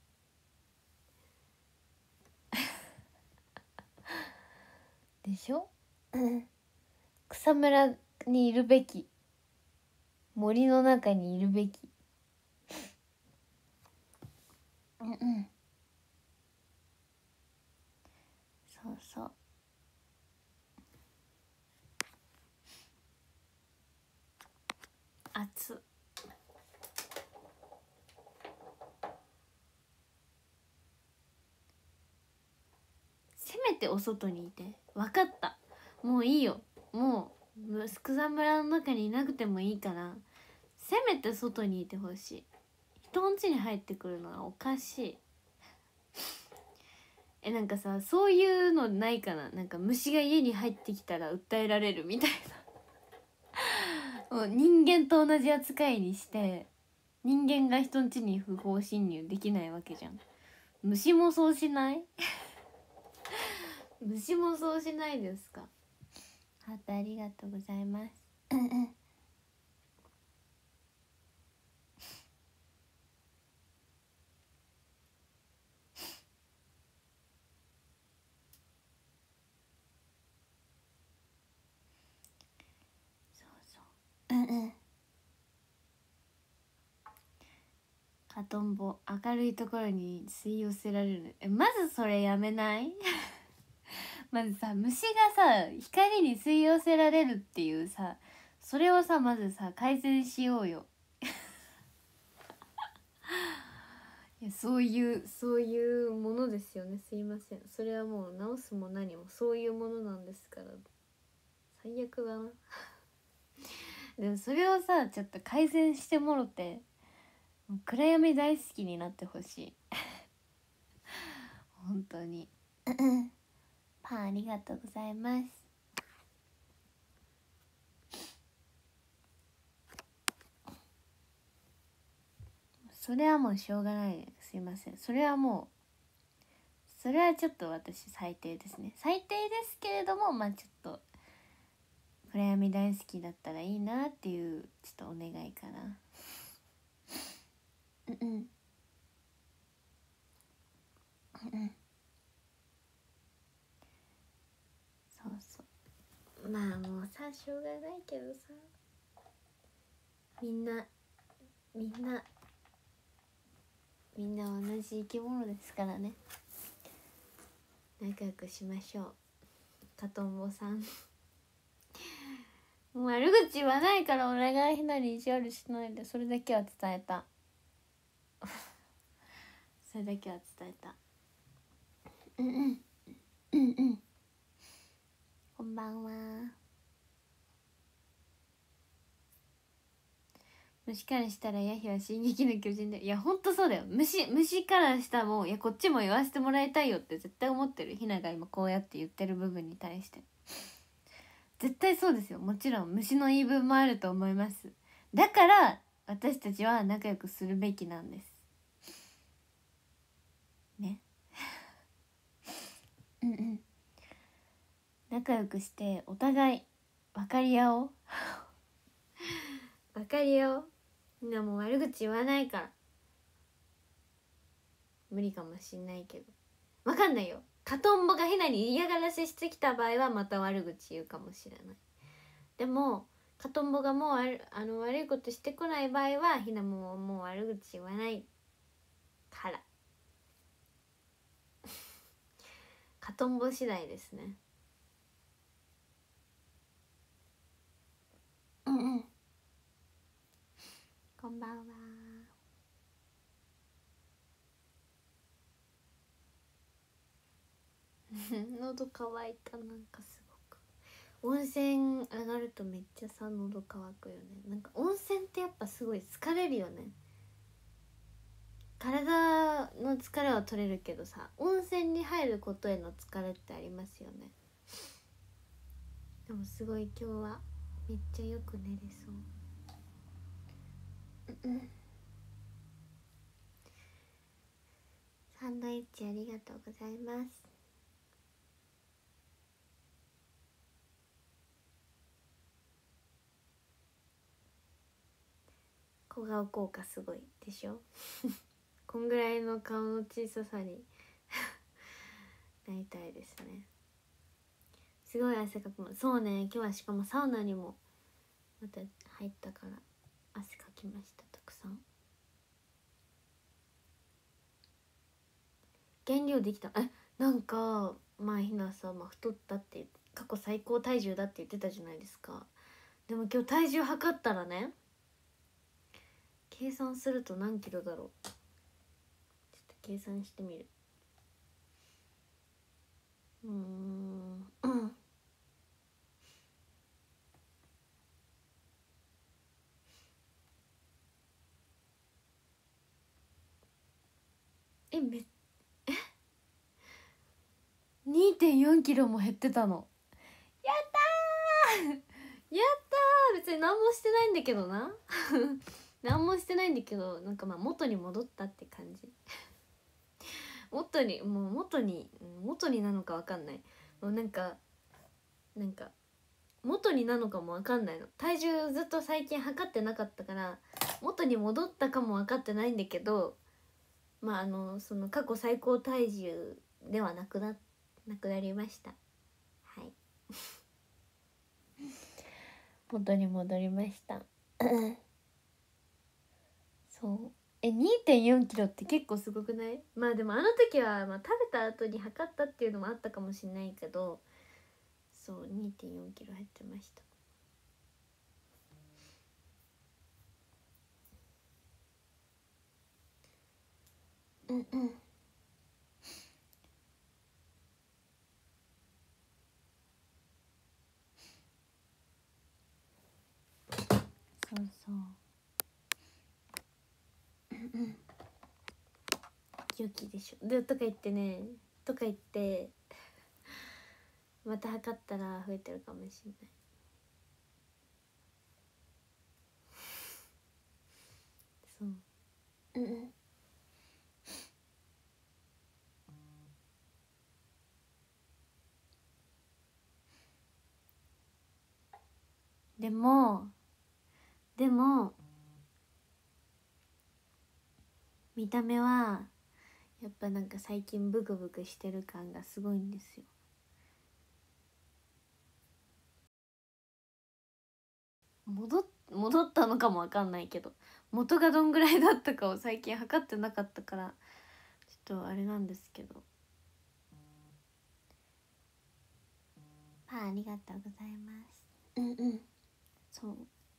でしょ草むらにいるべき、森の中にいるべき。うんうん、そうそう。熱っ。せめてお外にいて。分かった、もういいよ。もう草むらの中にいなくてもいいから、せめて外にいてほしい。人ん家に入ってくるのはおかしい。え、なんかさ、そういうのないかな。なんか虫が家に入ってきたら訴えられるみたいなもう人間と同じ扱いにして、人間が人ん家に不法侵入できないわけじゃん。虫もそうしない虫もそうしないですか。ハートありがとうございますそうそう、うんうん。カトンボ、明るいところに吸い寄せられる。え、まずそれやめないまずさ、虫がさ光に吸い寄せられるっていうさ、それをさまずさ改善しようよいや、そういうそういうものですよね。すいません、それはもう直すも何もそういうものなんですから。最悪だなでもそれをさちょっと改善してもろて、暗闇大好きになってほしい本当にパンありがとうございます。それはもうしょうがないです。すいません、それはもうそれはちょっと私最低ですね。最低ですけれども、まあちょっと暗闇大好きだったらいいなっていうちょっとお願いかな。うんうんうん、そうそう。まあもうさしょうがないけどさ、みんなみんなみんな同じ生き物ですからね。仲良くしましょう。かとんぼさんもう悪口言わないからお願い、ひなに意地悪しないで。それだけは伝えたそれだけは伝えた。うんうんうんうん、こんばんは。虫からしたらヤヒは進撃の巨人で、いやほんとそうだよ。虫虫からしたも、いやこっちも言わせてもらいたいよって絶対思ってる。ひなが今こうやって言ってる部分に対して絶対そうですよ。もちろん虫の言い分もあると思います。だから私たちは仲良くするべきなんですねうんうん、仲良くしてお互い分かり合おう分かり合おう。みんなもう悪口言わないから。無理かもしんないけど分かんないよ。カトンボがひなに嫌がらせしてきた場合はまた悪口言うかもしれない。でもカトンボがもうあるあの悪いことしてこない場合はひなももう悪口言わないからカトンボ次第ですね。うんうん、こんばんは喉乾いた。なんかすごく温泉上がるとめっちゃさ喉乾くよね。なんか温泉ってやっぱすごい疲れるよね。体の疲れは取れるけどさ、温泉に入ることへの疲れってありますよね。でもすごい今日はめっちゃよく寝れそう。サンドイッチありがとうございます。小顔効果すごいでしょこんぐらいの顔の小ささになりたいですね。すごい汗かくの。そうね、今日はしかもサウナにもまた入ったから汗かきました。たくさん減量できた。え、なんか前ひなさ、まあ、太ったって過去最高体重だって言ってたじゃないですか。でも今日体重測ったらね、計算すると何キロだろう。ちょっと計算してみる。うーんえめえ にてんよん キロも減ってたの。やったーやったー。別に何もしてないんだけどな何もしてないんだけど、なんかまあ元に戻ったって感じ元にもう元に元になのか分かんない。もうなんかなんか元になのかも分かんないの。体重ずっと最近測ってなかったから元に戻ったかも分かってないんだけど、まああのその過去最高体重ではなくななくなりました。はい元に戻りましたそう。え にてんよん キロって結構すごくない？まあでもあの時は、まあ、食べた後に測ったっていうのもあったかもしれないけど、そう にてんよん キロ減ってました。うんうんそうそううんうん良きでしょでとか言ってねとか言ってまた測ったら増えてるかもしれない。そううんうんでもでも見た目はやっぱなんか最近ブクブクしてる感がすごいんですよ。戻っ戻ったのかもわかんないけど、元がどんぐらいだったかを最近測ってなかったからちょっとあれなんですけど。パンありがとうございます。うんうんそう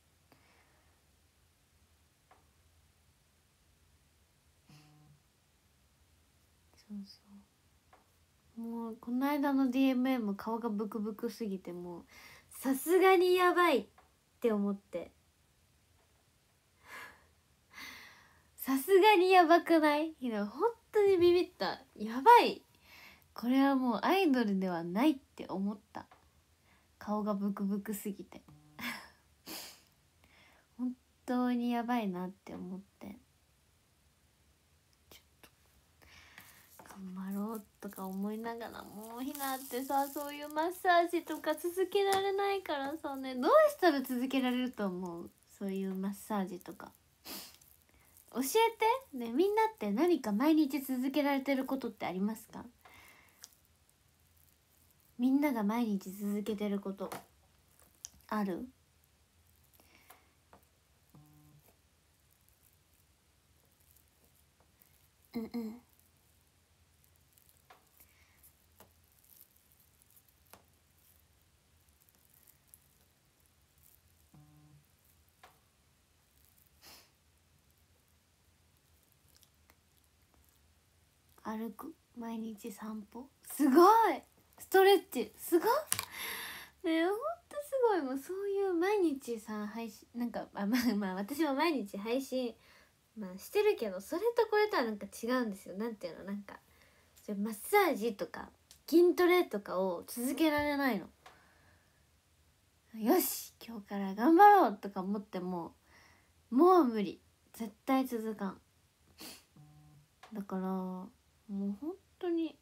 そうそうもうこの間の ディーエムエー も顔がブクブクすぎてもうさすがにやばいって思ってさすがにやばくない？いや本当にビビった。やばい、これはもうアイドルではないって思った。顔がブクブクすぎて本当にやばいなって思って、ちょっと頑張ろうとか思いながらもひなってさ、そういうマッサージとか続けられないからさね。どうしたら続けられると思う？そういうマッサージとか教えてね。みんなって何か毎日続けられてることってありますか？みんなが毎日続けてることある？うんうん歩く、毎日散歩、すごいストレッチすごいね。ほんごいもうそういう毎日さ配信なんかあまあまあ私も毎日配信まあしてるけど、それとこれとはなんか違うんですよ。なんていうの、なんかそれマッサージとか筋トレとかを続けられないの。よし今日から頑張ろうとか思ってももう無理、絶対続かん。だからもう本当に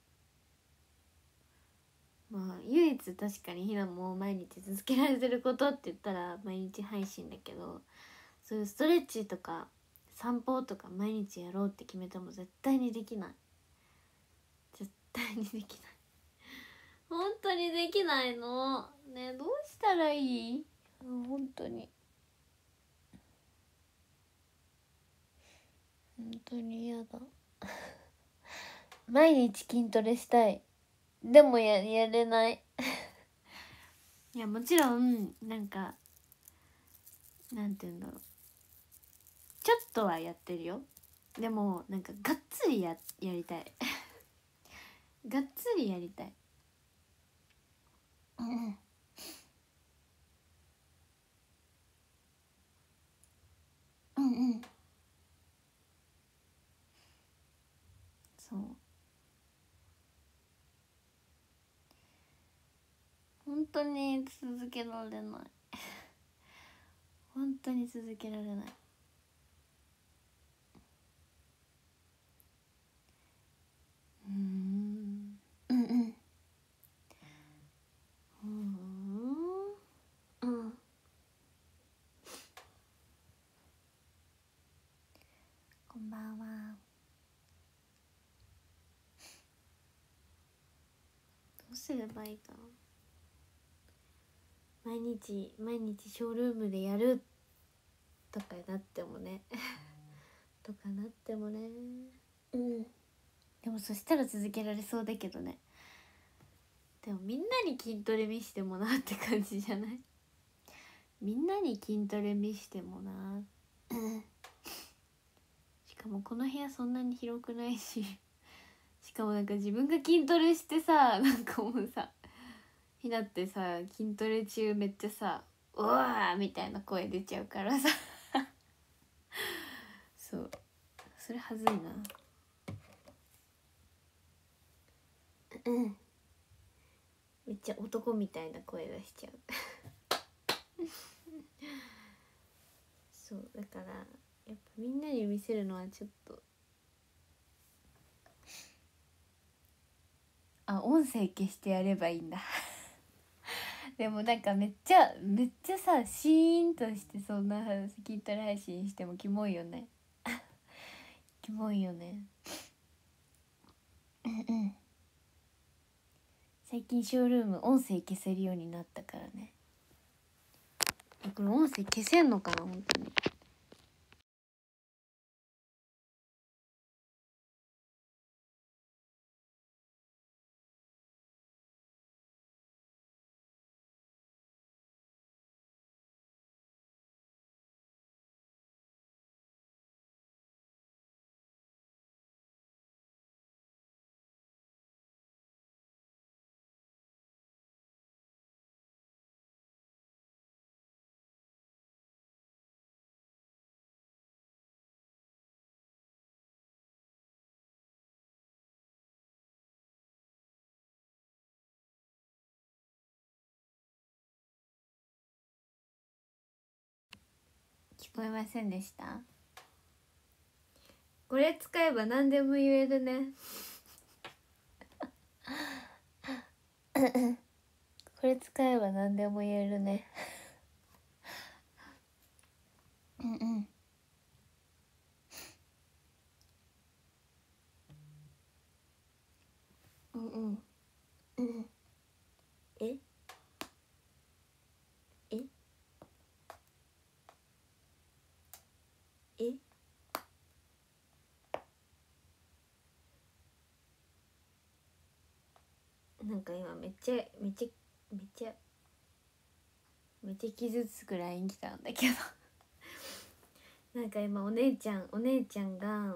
まあ唯一確かにひなも毎日続けられてることって言ったら毎日配信だけど、そういうストレッチとか散歩とか毎日やろうって決めても絶対にできない、絶対にできない、本当にできないのね。どうしたらいい？本当に本当に嫌だ毎日筋トレしたい、でもややれないいやもちろんなんかなんて言うんだろう、ちょっとはやってるよ。でもなんかがっつりややりたいがっつりやりたい。うんうんうん、そう本当に続けられない本当に続けられない。うーんうんうんうんうんこんばんは。どうすればいいかな。毎日毎日ショールームでやるとかなってもねとかなってもね、うん、でもそしたら続けられそうだけどね。でもみんなに筋トレ見してもなって感じじゃない？みんなに筋トレ見してもな、うん、しかもこの部屋そんなに広くないししかもなんか自分が筋トレしてさ、なんかもうさひなってさ筋トレ中めっちゃさ「うわー」みたいな声出ちゃうからさそうそれはずいな。うんめっちゃ男みたいな声出しちゃうそうだからやっぱみんなに見せるのはちょっと、あ音声消してやればいいんだでもなんかめっちゃめっちゃさシーンとしてそんな筋トレ配信してもキモいよねキモいよね。うんうん、最近ショールーム音声消せるようになったからね。えこれ音声消せんのかな本当に。聞こえませんでした？これ使えば何でも言えるねこれ使えば何でも言えるねうんうんうんうんうんえええなんか今めっちゃめっちゃめっちゃめっちゃ傷つく ライン 来たんだけどなんか今お姉ちゃんお姉ちゃんが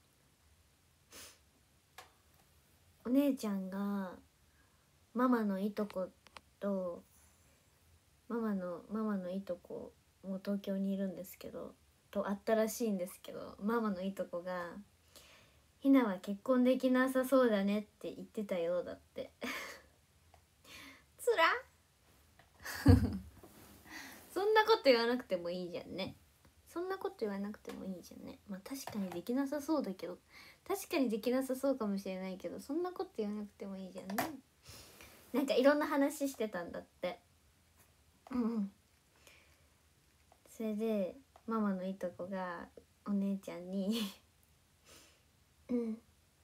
お姉ちゃんがママのいとことママのママのいとこも東京にいるんですけどと会ったらしいんですけど、ママのいとこが「ひなは結婚できなさそうだね」って言ってたようだってつらそんなこと言わなくてもいいじゃんね。そんなこと言わなくてもいいじゃんね。まあ確かにできなさそうだけど、確かにできなさそうかもしれないけど、そんなこと言わなくてもいいじゃんね。なんかいろんな話してたんだって。うんうん。それでママのいとこがお姉ちゃんにうん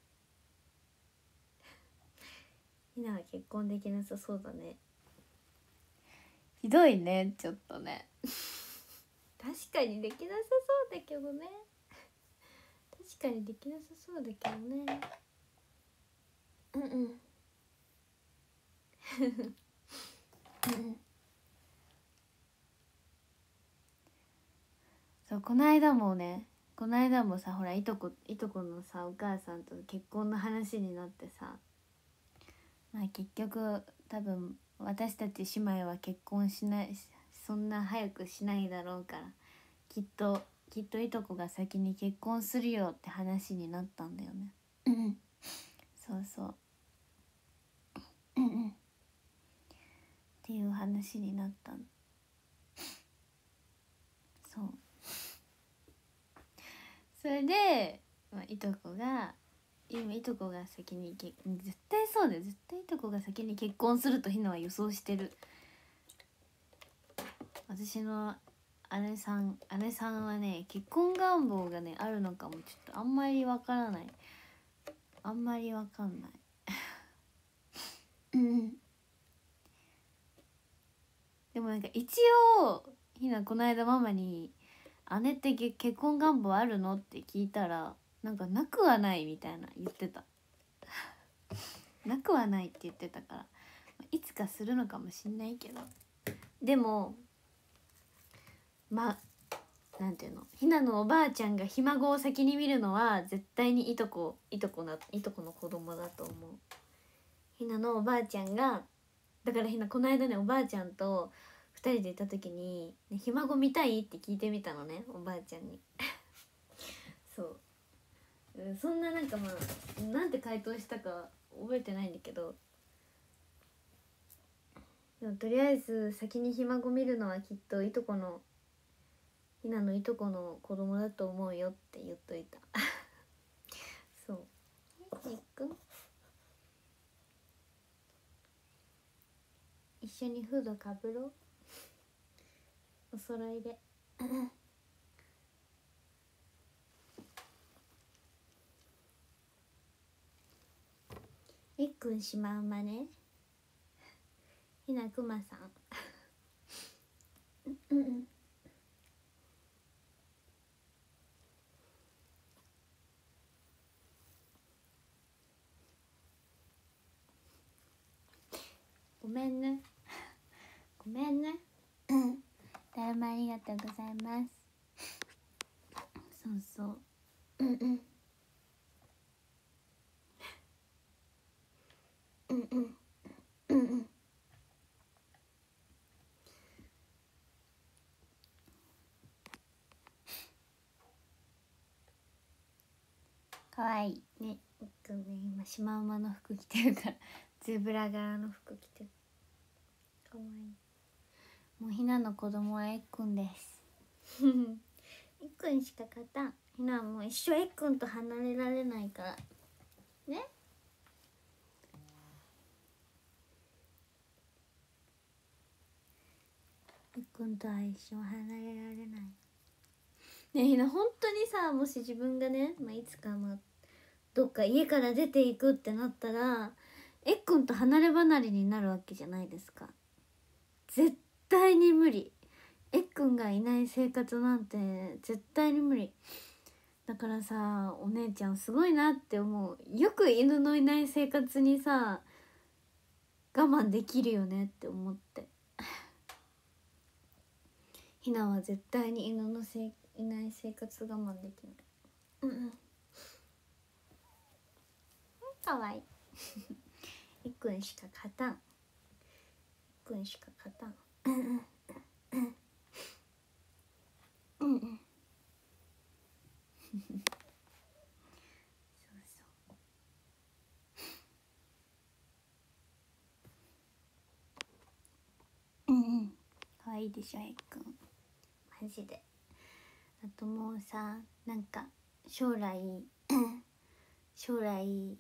ひなは結婚できなさそうだね。ひどいね、ちょっとね確かにできなさそうだけどね。確かにできなさそうだけどね。うんうんうんそう、この間もね、この間もさ、ほらいとこいとこのさお母さんと結婚の話になってさ、まあ結局多分私たち姉妹は結婚しない、そんな早くしないだろうから、きっときっといとこが先に結婚するよって話になったんだよね。うんそうそううんうんっていう話になったの。そうそれで、まあ、いとこが今いとこが先に結絶対そうだよ、絶対いとこが先に結婚するとひなは予想してる。私の姉さん姉さんはね、結婚願望がねあるのかもちょっとあんまりわからない、あんまりわかんないうんでもなんか一応ひなこの間ママに姉って結婚願望あるのって聞いたら、なんかなくはないみたいな言ってたなくはないって言ってたから、いつかするのかもしんないけど、でもまあなんていうの、ひなのおばあちゃんがひ孫を先に見るのは絶対にいとこいとこないとこの子供だと思う。ひなのおばあちゃんがだからひなこの間ねおばあちゃんとふたりでいた時に、ね「ひ孫見たい?」って聞いてみたのね、おばあちゃんにそう、うん、そんななんかまあなんて回答したか覚えてないんだけど、でもとりあえず先にひ孫見るのはきっといとこのひなのいとこの子供だと思うよって言っといたそういっくん一緒にフードかぶろうお揃いでいっくんしまうまね、ひなくまさんうんうんごめんねごめんねうんどうもありがとうございます。そうそううんうんうんうんうんうんかわいいね。いっくんね今シマウマの服着てるからゼブラ柄の服着てる、かわいい。もうひなの子供はえっくんですいっくんしか勝たん。ひなはもう一生えっくんと離れられないからね。えっくんとは一生離れられないね。えひな本当にさ、もし自分がね、まあ、いつかまあどっか家から出ていくってなったらえっくんと離れ離れになるわけじゃないですか。絶対に無理。えっくんがいない生活なんて絶対に無理だからさ、お姉ちゃんすごいなって思う。よく犬のいない生活にさ我慢できるよねって思ってひなは絶対に犬のせいいない生活我慢できない。うんうんかわいいいっくんしか勝たんいっくんしか勝たんうんうんうんうんそうそううんうん可愛いでしょえっくんマジで。あともうさなんか将来将来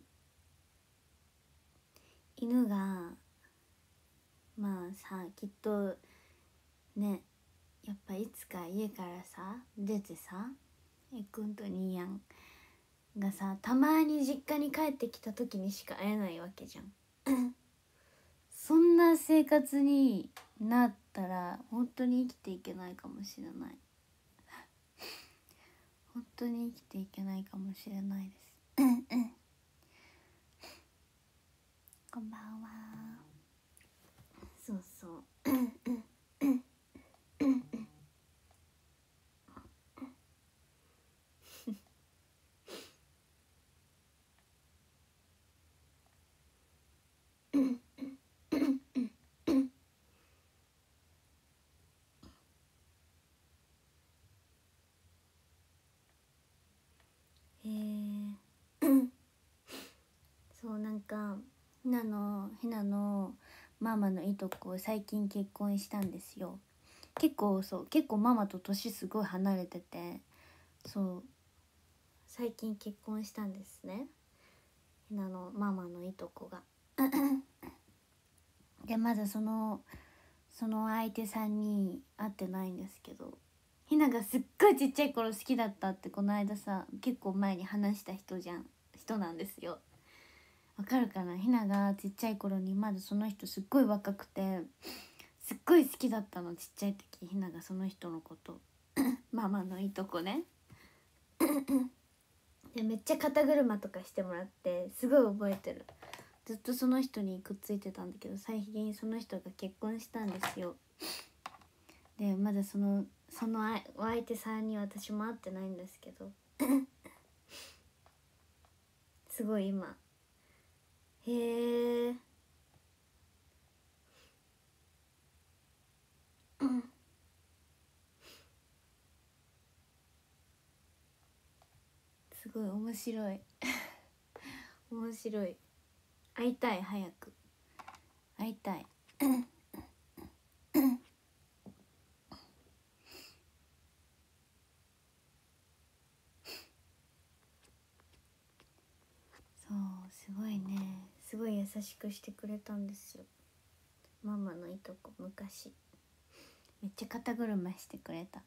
犬がまあさきっとねやっぱいつか家からさ出てさえっくんとにーやんがさたまに実家に帰ってきた時にしか会えないわけじゃんそんな生活になったら本当に生きていけないかもしれない本当に生きていけないかもしれないですこんばんはそうそうへえそうなんかひなのひなのママのいとこ最近結婚したんですよ。結構そう結構ママと年すごい離れててそう最近結婚したんですねひなのママのいとこがでまだそのその相手さんに会ってないんですけどひながすっごいちっちゃい頃好きだったってこの間さ結構前に話した人じゃん人なんですよ。わかるかなひながちっちゃい頃にまだその人すっごい若くてすっごい好きだったのちっちゃい時ひながその人のことママのいとこねでめっちゃ肩車とかしてもらってすごい覚えてるずっとその人にくっついてたんだけど最近その人が結婚したんですよ。でまだそのそのお相手さんに私も会ってないんですけどすごい今へえすごい面白い面白い会いたい早く会いたいそうすごいねすごい優しくしてくれたんですよママのいとこ昔めっちゃ肩車してくれた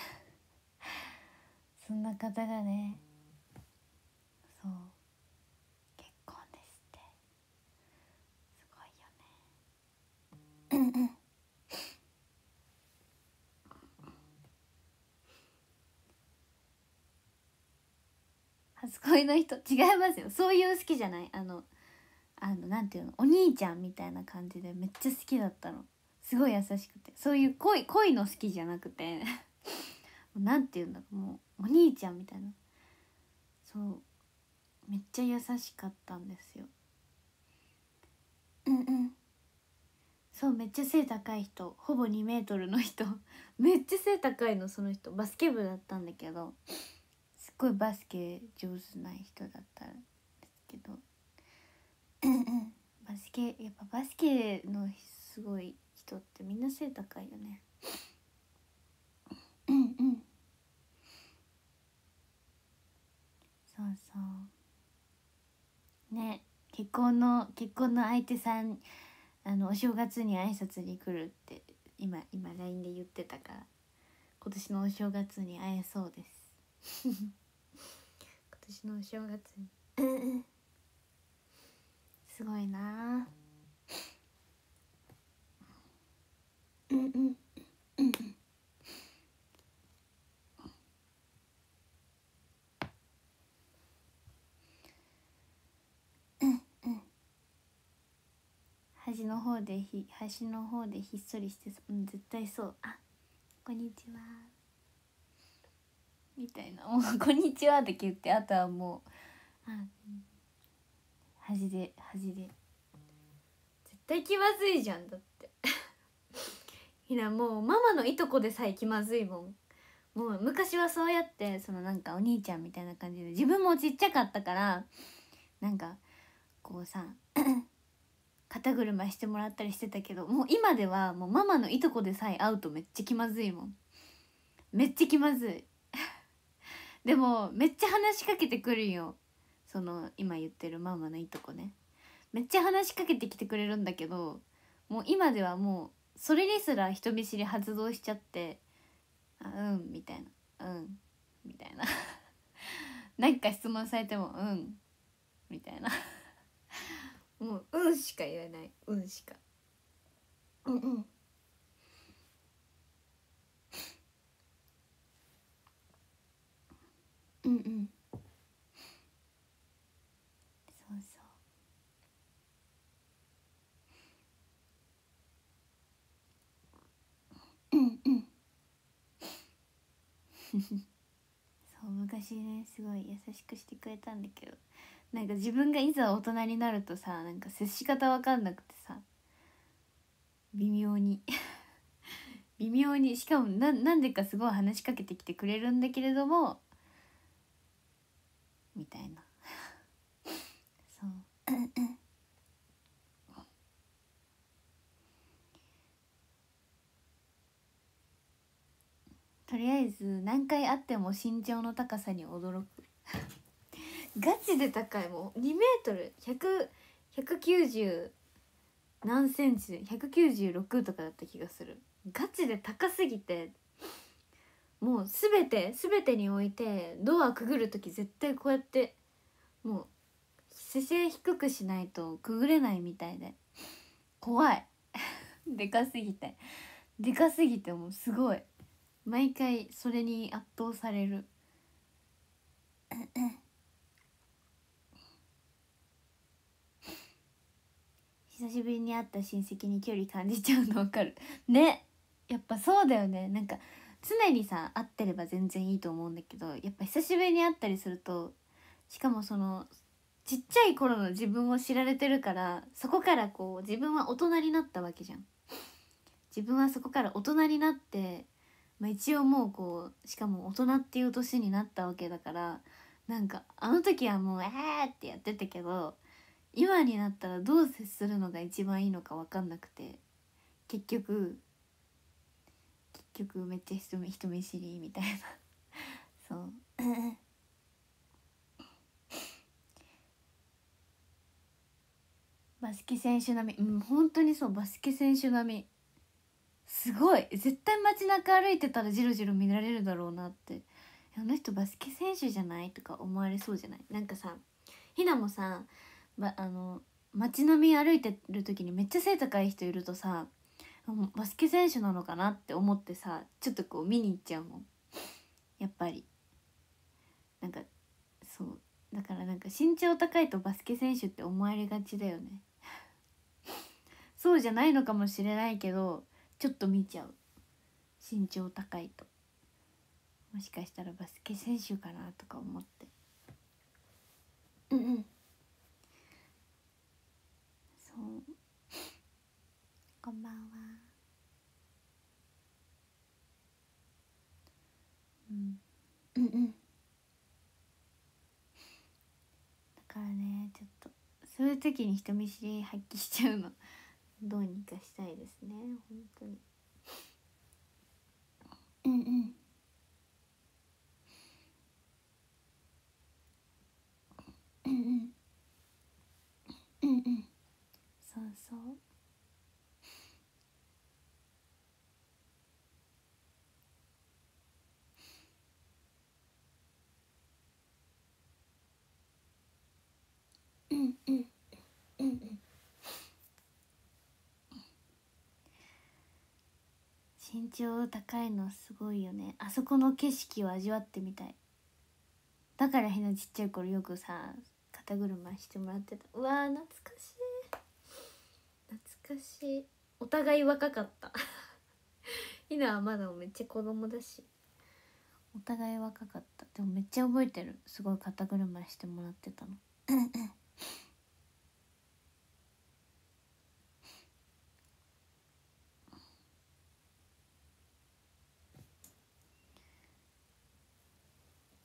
そんな方がねそう結婚ですってすごいよね初恋の人違いますよそういう好きじゃないあのあのなんていうのお兄ちゃんみたいな感じでめっちゃ好きだったのすごい優しくてそういう恋恋の好きじゃなくてなんていうんだろうもうお兄ちゃんみたいなそうめっちゃ優しかったんですようんうんそうめっちゃ背高い人ほぼにメートルの人めっちゃ背高いのその人バスケ部だったんだけどすっごいバスケ上手な人だったんですけどバスケやっぱバスケのすごい人ってみんな背高いよねうんうんそうそうね結婚の結婚の相手さんあのお正月に挨拶に来るって今今 ライン で言ってたから今年のお正月に会えそうです今年のお正月にすごいなうんうんうんうん端の方でひ端の方でひっそりしてそう、うん、絶対そうあこんにちはみたいなもうこんにちはだけ言ってあとはもうあ端で端で絶対気まずいじゃんだってひなもうママのいとこでさえ気まずいもん。もう昔はそうやってそのなんかお兄ちゃんみたいな感じで自分もちっちゃかったからなんかこうさ肩車してもらったりしてたけど、もう今ではもうママのいとこでさえ会うとめっちゃ気まずいもん。めっちゃ気まずいでもめっちゃ話しかけてくるんよ、その今言ってるママのいとこね。めっちゃ話しかけてきてくれるんだけど、もう今ではもうそれにすら人見知り発動しちゃって、あうんみたいな、うんみたいななんか質問されてもうんみたいなもううんしか言えない、うんしか。うんうんうんうん、そうそううんうんそう昔ねすごい優しくしてくれたんだけど、なんか自分がいざ大人になるとさ、なんか接し方わかんなくてさ、微妙に微妙に、しかもななんでかすごい話しかけてきてくれるんだけれどもみたいなそうとりあえず何回会っても身長の高さに驚くガチで高い、もうにメートルひゃく、ひゃくきゅうじゅう何センチ、ひゃくきゅうじゅうろくとかだった気がする。ガチで高すぎて、もう全て全てにおいてドアくぐる時絶対こうやってもう姿勢低くしないとくぐれないみたいで怖いでかすぎてでかすぎてもうすごい毎回それに圧倒される久しぶりに会った親戚に距離感じちゃうの分かるね。やっぱそうだよね。なんか常にさ会ってれば全然いいと思うんだけど、やっぱ久しぶりに会ったりすると、しかもそのちっちゃい頃の自分を知られてるから、そこからこう自分は大人になったわけじゃん。自分はそこから大人になって、まあ、一応もうこうしかも大人っていう年になったわけだから、なんかあの時はもう「えー!」ってやってたけど、今になったらどう接するのが一番いいのか分かんなくて、結局結局めっちゃ人見人見知りみたいなそうバスケ選手並み、うん本当にそう、バスケ選手並みすごい。絶対街中歩いてたらジロジロ見られるだろうなって、あの人バスケ選手じゃないとか思われそうじゃない？なんかさ、ひなもさ、ばあの街並み歩いてる時にめっちゃ背高い人いるとさ、バスケ選手なのかなって思ってさ、ちょっとこう見に行っちゃうもんやっぱり。なんかそうだからなんか身長高いとバスケ選手って思われがちだよねそうじゃないのかもしれないけど、ちょっと見ちゃう。身長高いともしかしたらバスケ選手かなとか思って。うんうんそうこんばんは。うんうんうんだからね、ちょっとそういう時に人見知り発揮しちゃうのどうにかしたいですね本当に。うんうんうんうんうんうんそうそううんうんうんうん身長高いのすごいよね。あそこの景色を味わってみたい。だからひなちっちゃい頃よくさ肩車してもらってた。うわー懐かしい懐かしい。お互い若かったひなはまだめっちゃ子供だし、お互い若かった。でもめっちゃ覚えてる、すごい肩車してもらってたの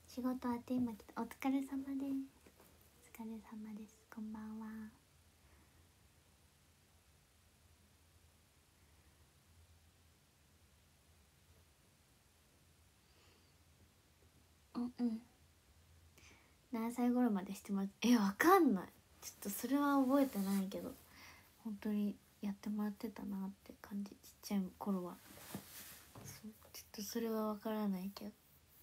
仕事あって今来た。お疲れ様です。お疲れ様です。こんばんは。うんうん。何歳頃までしてもらって、えわかんない。ちょっとそれは覚えてないけど、本当にやってもらってたなって感じ。ちっちゃい頃は。そう、ちょっとそれはわからないけど。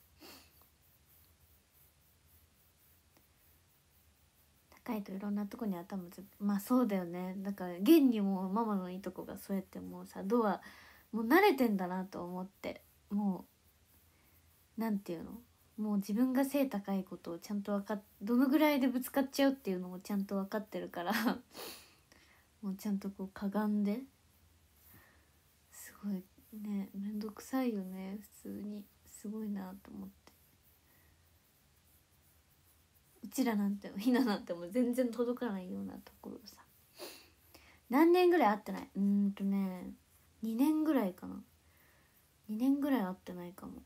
高いといろんなとこに頭つまあそうだよね。だから現にもうママのいとこがそうやってもうさドアもう慣れてんだなと思って、もうなんていうの、もう自分が背高いことをちゃんと分かっどのぐらいでぶつかっちゃうっていうのもちゃんと分かってるからもうちゃんとこうかがんで、すごいね、めんどくさいよね普通に。すごいなと思って。うちらなんてひななんてもう全然届かないようなところさ。何年ぐらい会ってない、うーんとねにねんぐらいかな。にねんぐらい会ってないかも。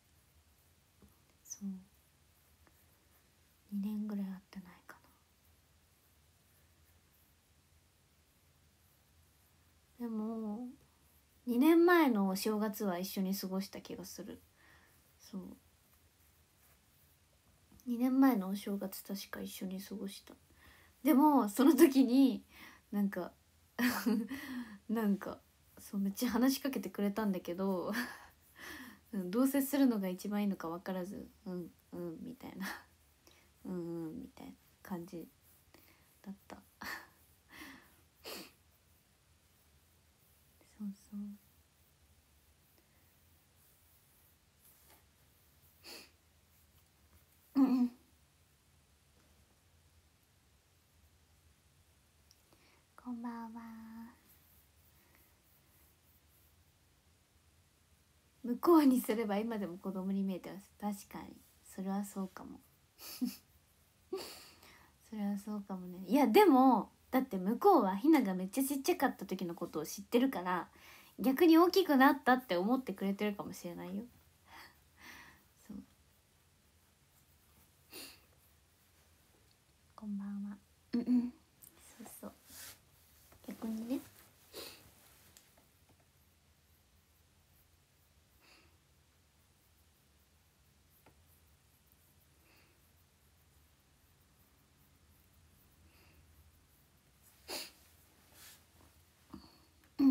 そう、にねんぐらい会ってないかな。でもにねんまえのお正月は一緒に過ごした気がする。そう、にねんまえのお正月確か一緒に過ごした。でもその時になんかなんかそうめっちゃ話しかけてくれたんだけどうんどう接するのが一番いいのか分からず、うんうんみたいなうんうんみたいな感じだった。そうそう。うんうん、こんばんは。向こうにすれば今でも子供に見えてます。確かにそれはそうかもそれはそうかもね。いやでもだって向こうはひながめっちゃちっちゃかった時のことを知ってるから、逆に大きくなったって思ってくれてるかもしれないよ。そう、こんばんは。うんうん、そうそう、逆にね。うんうん、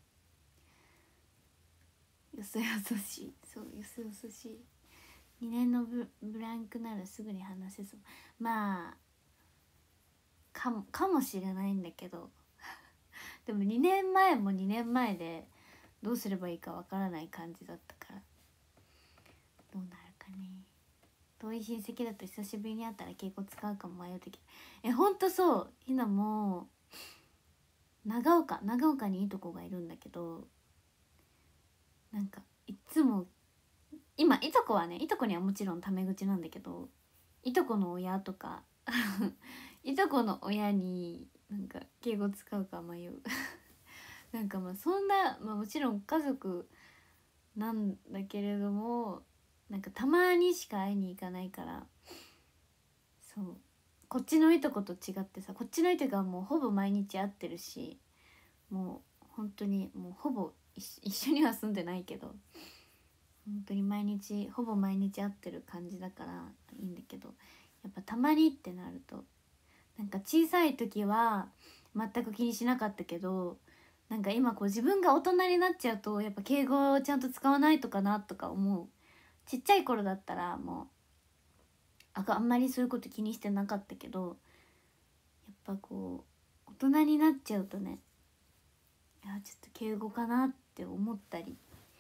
よそよそしい。そう、よそよそしい。にねんのブブランクならすぐに話せそう。まあかもかもしれないんだけどでもにねんまえもにねんまえでどうすればいいかわからない感じだったから、どうなるかね。遠い親戚だと久しぶりに会ったら敬語使うかも迷う時。えほんとそう、ひなも長岡長岡にいいとこがいるんだけど、なんかいつも今いとこはね、いとこにはもちろんタメ口なんだけど、いとこの親とかいとこの親になんか敬語使うか迷うなんかまあそんな、まあ、もちろん家族なんだけれども、なんかたまにしか会いに行かないから、そうこっちのいとこと違ってさ、こっちのいとこはもうほぼ毎日会ってるし、もう本当にもうほぼ一一緒には住んでないけど本当に毎日ほぼ毎日会ってる感じだからいいんだけど、やっぱたまにってなると、なんか小さい時は全く気にしなかったけど、なんか今こう自分が大人になっちゃうとやっぱ敬語をちゃんと使わないとかなとか思う。ちっちゃい頃だったらもうああんまりそういうこと気にしてなかったけど、やっぱこう大人になっちゃうとね、いやちょっと敬語かなって思ったり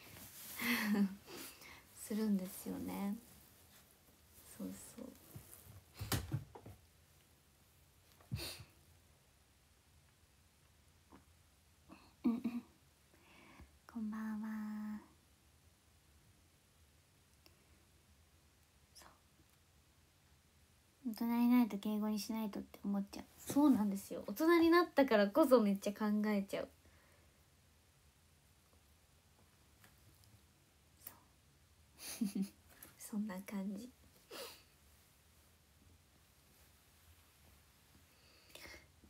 するんですよね。そうそう、うんうん、こんばんは。大人になると敬語にしないとって思っちゃう。そうなんですよ、大人になったからこそめっちゃ考えちゃう。そんな感じ。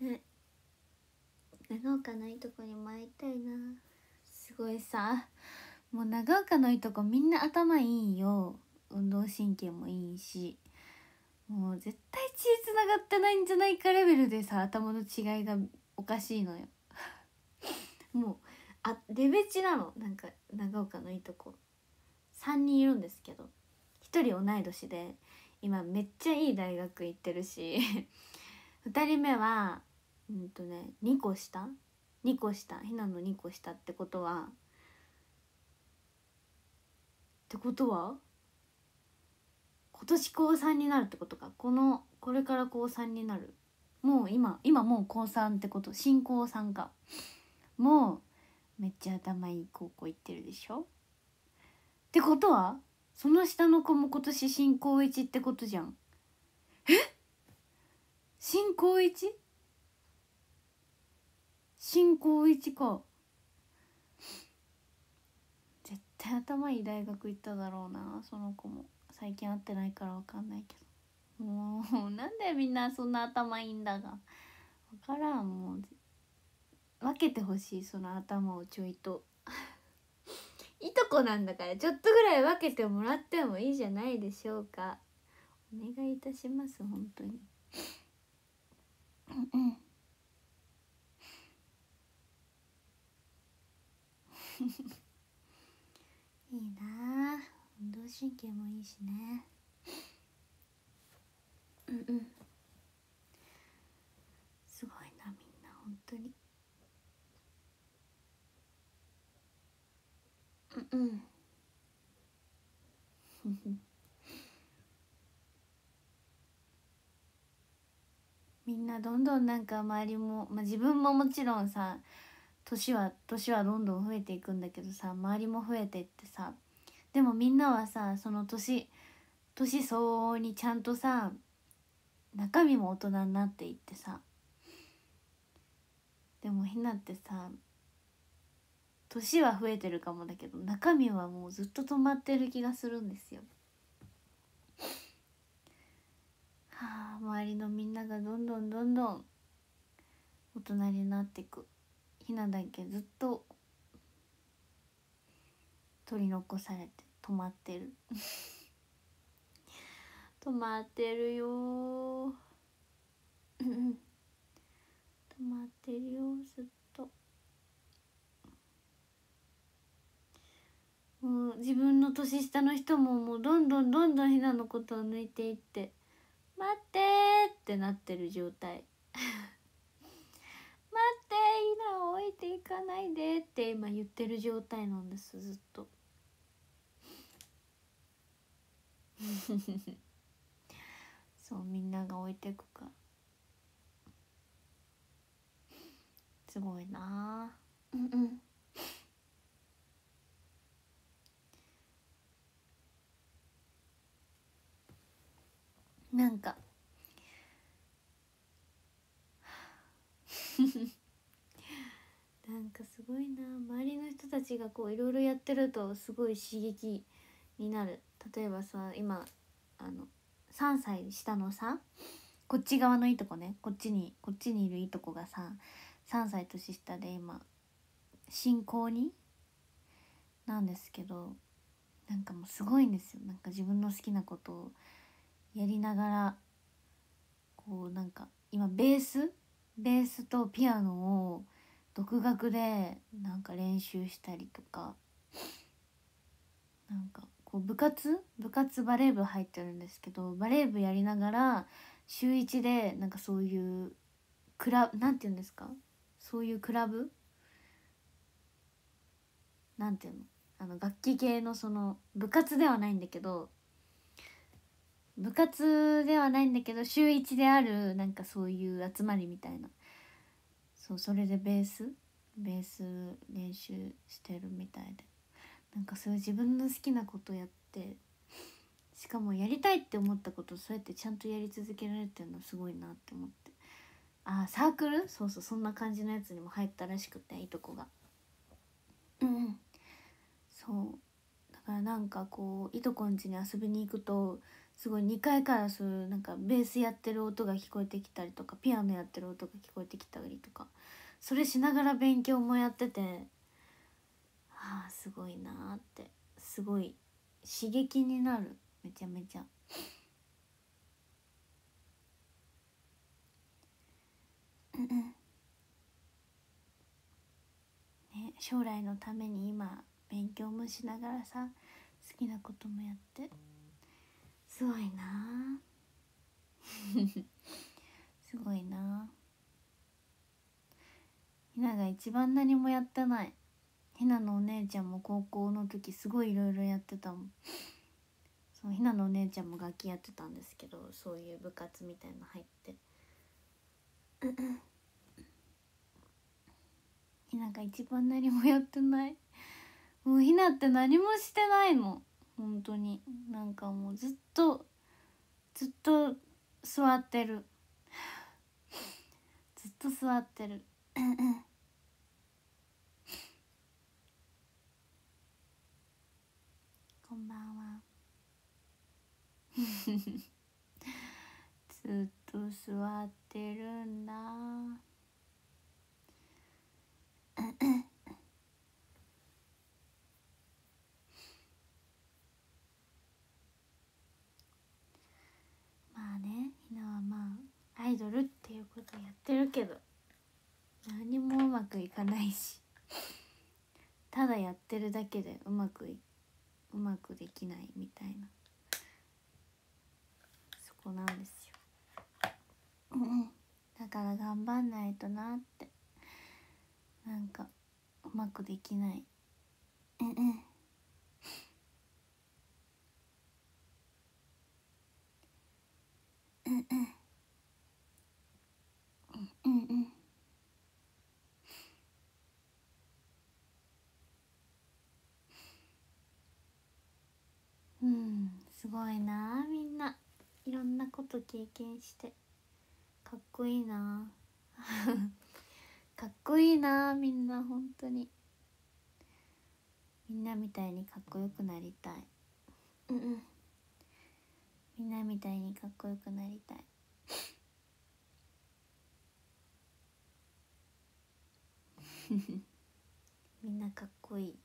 ね、長岡のいいとこにも会いたいな。すごいさ、もう長岡のいいとこみんな頭いいよ。運動神経もいいし、もう絶対血つながってないんじゃないかレベルでさ、頭の違いがおかしいのよもうあレベチなの。なんか長岡のいいとこさんにんいるんですけど、ひとり同い年で今めっちゃいい大学行ってるしふたりめはうんとねにこ下にこ下ひなのにこ下ってことはってことは今年こうさんになるってことか。このこれからこうさんになる。もう今今もうこうさんってこと。新こうさんか。もうめっちゃ頭いい高校行ってるでしょ。ってことはその下の子も今年新高いちってことじゃん。え新高いち新高いちか。絶対頭いい大学行っただろうな、その子も。最近会ってないから分かんないけど。もうなんでみんなそんな頭いいんだが分からん。もう分けてほしい、その頭をちょいといとこなんだからちょっとぐらい分けてもらってもいいじゃないでしょうか。お願いいたします本当にうんうんいいなあ、運動神経もいいしね。うんうん、すごいなみんな本当に。うんうんみんなどんどんなんか周りも、まあ、自分ももちろんさ年は年はどんどん増えていくんだけどさ、周りも増えてってさ、でもみんなはさその年年相応にちゃんとさ中身も大人になっていってさ、でもひなってさ年は増えてるかもだけど中身はもうずっと止まってる気がするんですよ。はあ、周りのみんながどんどんどんどん大人になっていく。ひなだけずっと取り残されて止まってる止まってるよ止まってるよずっと。もう自分の年下の人ももうどんどんどんどんひなのことを抜いていって「待って」ってなってる状態待ってひなを置いていかないでって今言ってる状態なんです、ずっとそうみんなが置いてくからすごいな。うんうんなんかなんかすごいな、周りの人たちがこういろいろやってるとすごい刺激になる。例えばさ今あのさんさい下のさこっち側のいとこね、こっちにこっちにいるいとこがささんさい年下で今進行になんですけど、なんかもうすごいんですよ。なんか自分の好きなことをやりながらこうなんか今ベースベースとピアノを独学でなんか練習したりとか、なんかこう部活部活バレー部入ってるんですけど、バレー部やりながら週いちでなんかそういうクラブなんて言うんですか、そういうクラブなんていうの、あの楽器系のその部活ではないんだけど部活ではないんだけど週いちであるなんかそういう集まりみたいな、そうそれでベースベース練習してるみたいで、なんかそういう自分の好きなことやって、しかもやりたいって思ったことをそうやってちゃんとやり続けられてるのすごいなって思って。あ、サークル、そうそう、そんな感じのやつにも入ったらしくていいとこがうんそうだからなんかこういとこん家に遊びに行くとすごいにかいからそういうなんかベースやってる音が聞こえてきたりとかピアノやってる音が聞こえてきたりとか、それしながら勉強もやってて、ああすごいなーって、すごい刺激になる、めちゃめちゃ。ね、将来のために今勉強もしながらさ、好きなこともやってすごいなすごいな。ひなが一番何もやってない。ひなのお姉ちゃんも高校の時すごいいろいろやってたもん。そうひなのお姉ちゃんも楽器やってたんですけど、そういう部活みたいなの入ってひなが一番何もやってない。もうひなって何もしてないの本当に。なんかもうずっとずっと座ってるずっと座ってるこんばんはずっと座ってるんだまあね、ひなはまあアイドルっていうことやってるけど何もうまくいかないし、ただやってるだけでうまくいうまくできないみたいな、そこなんですよ。だから頑張んないとなって、なんかうまくできないうんうんうんうんうんうんうん、すごいな、みんないろんなこと経験してかっこいいなかっこいいな、みんな本当にみんなみたいにかっこよくなりたい。うんうん、みんなみたいにかっこよくなりたいみんなかっこいい、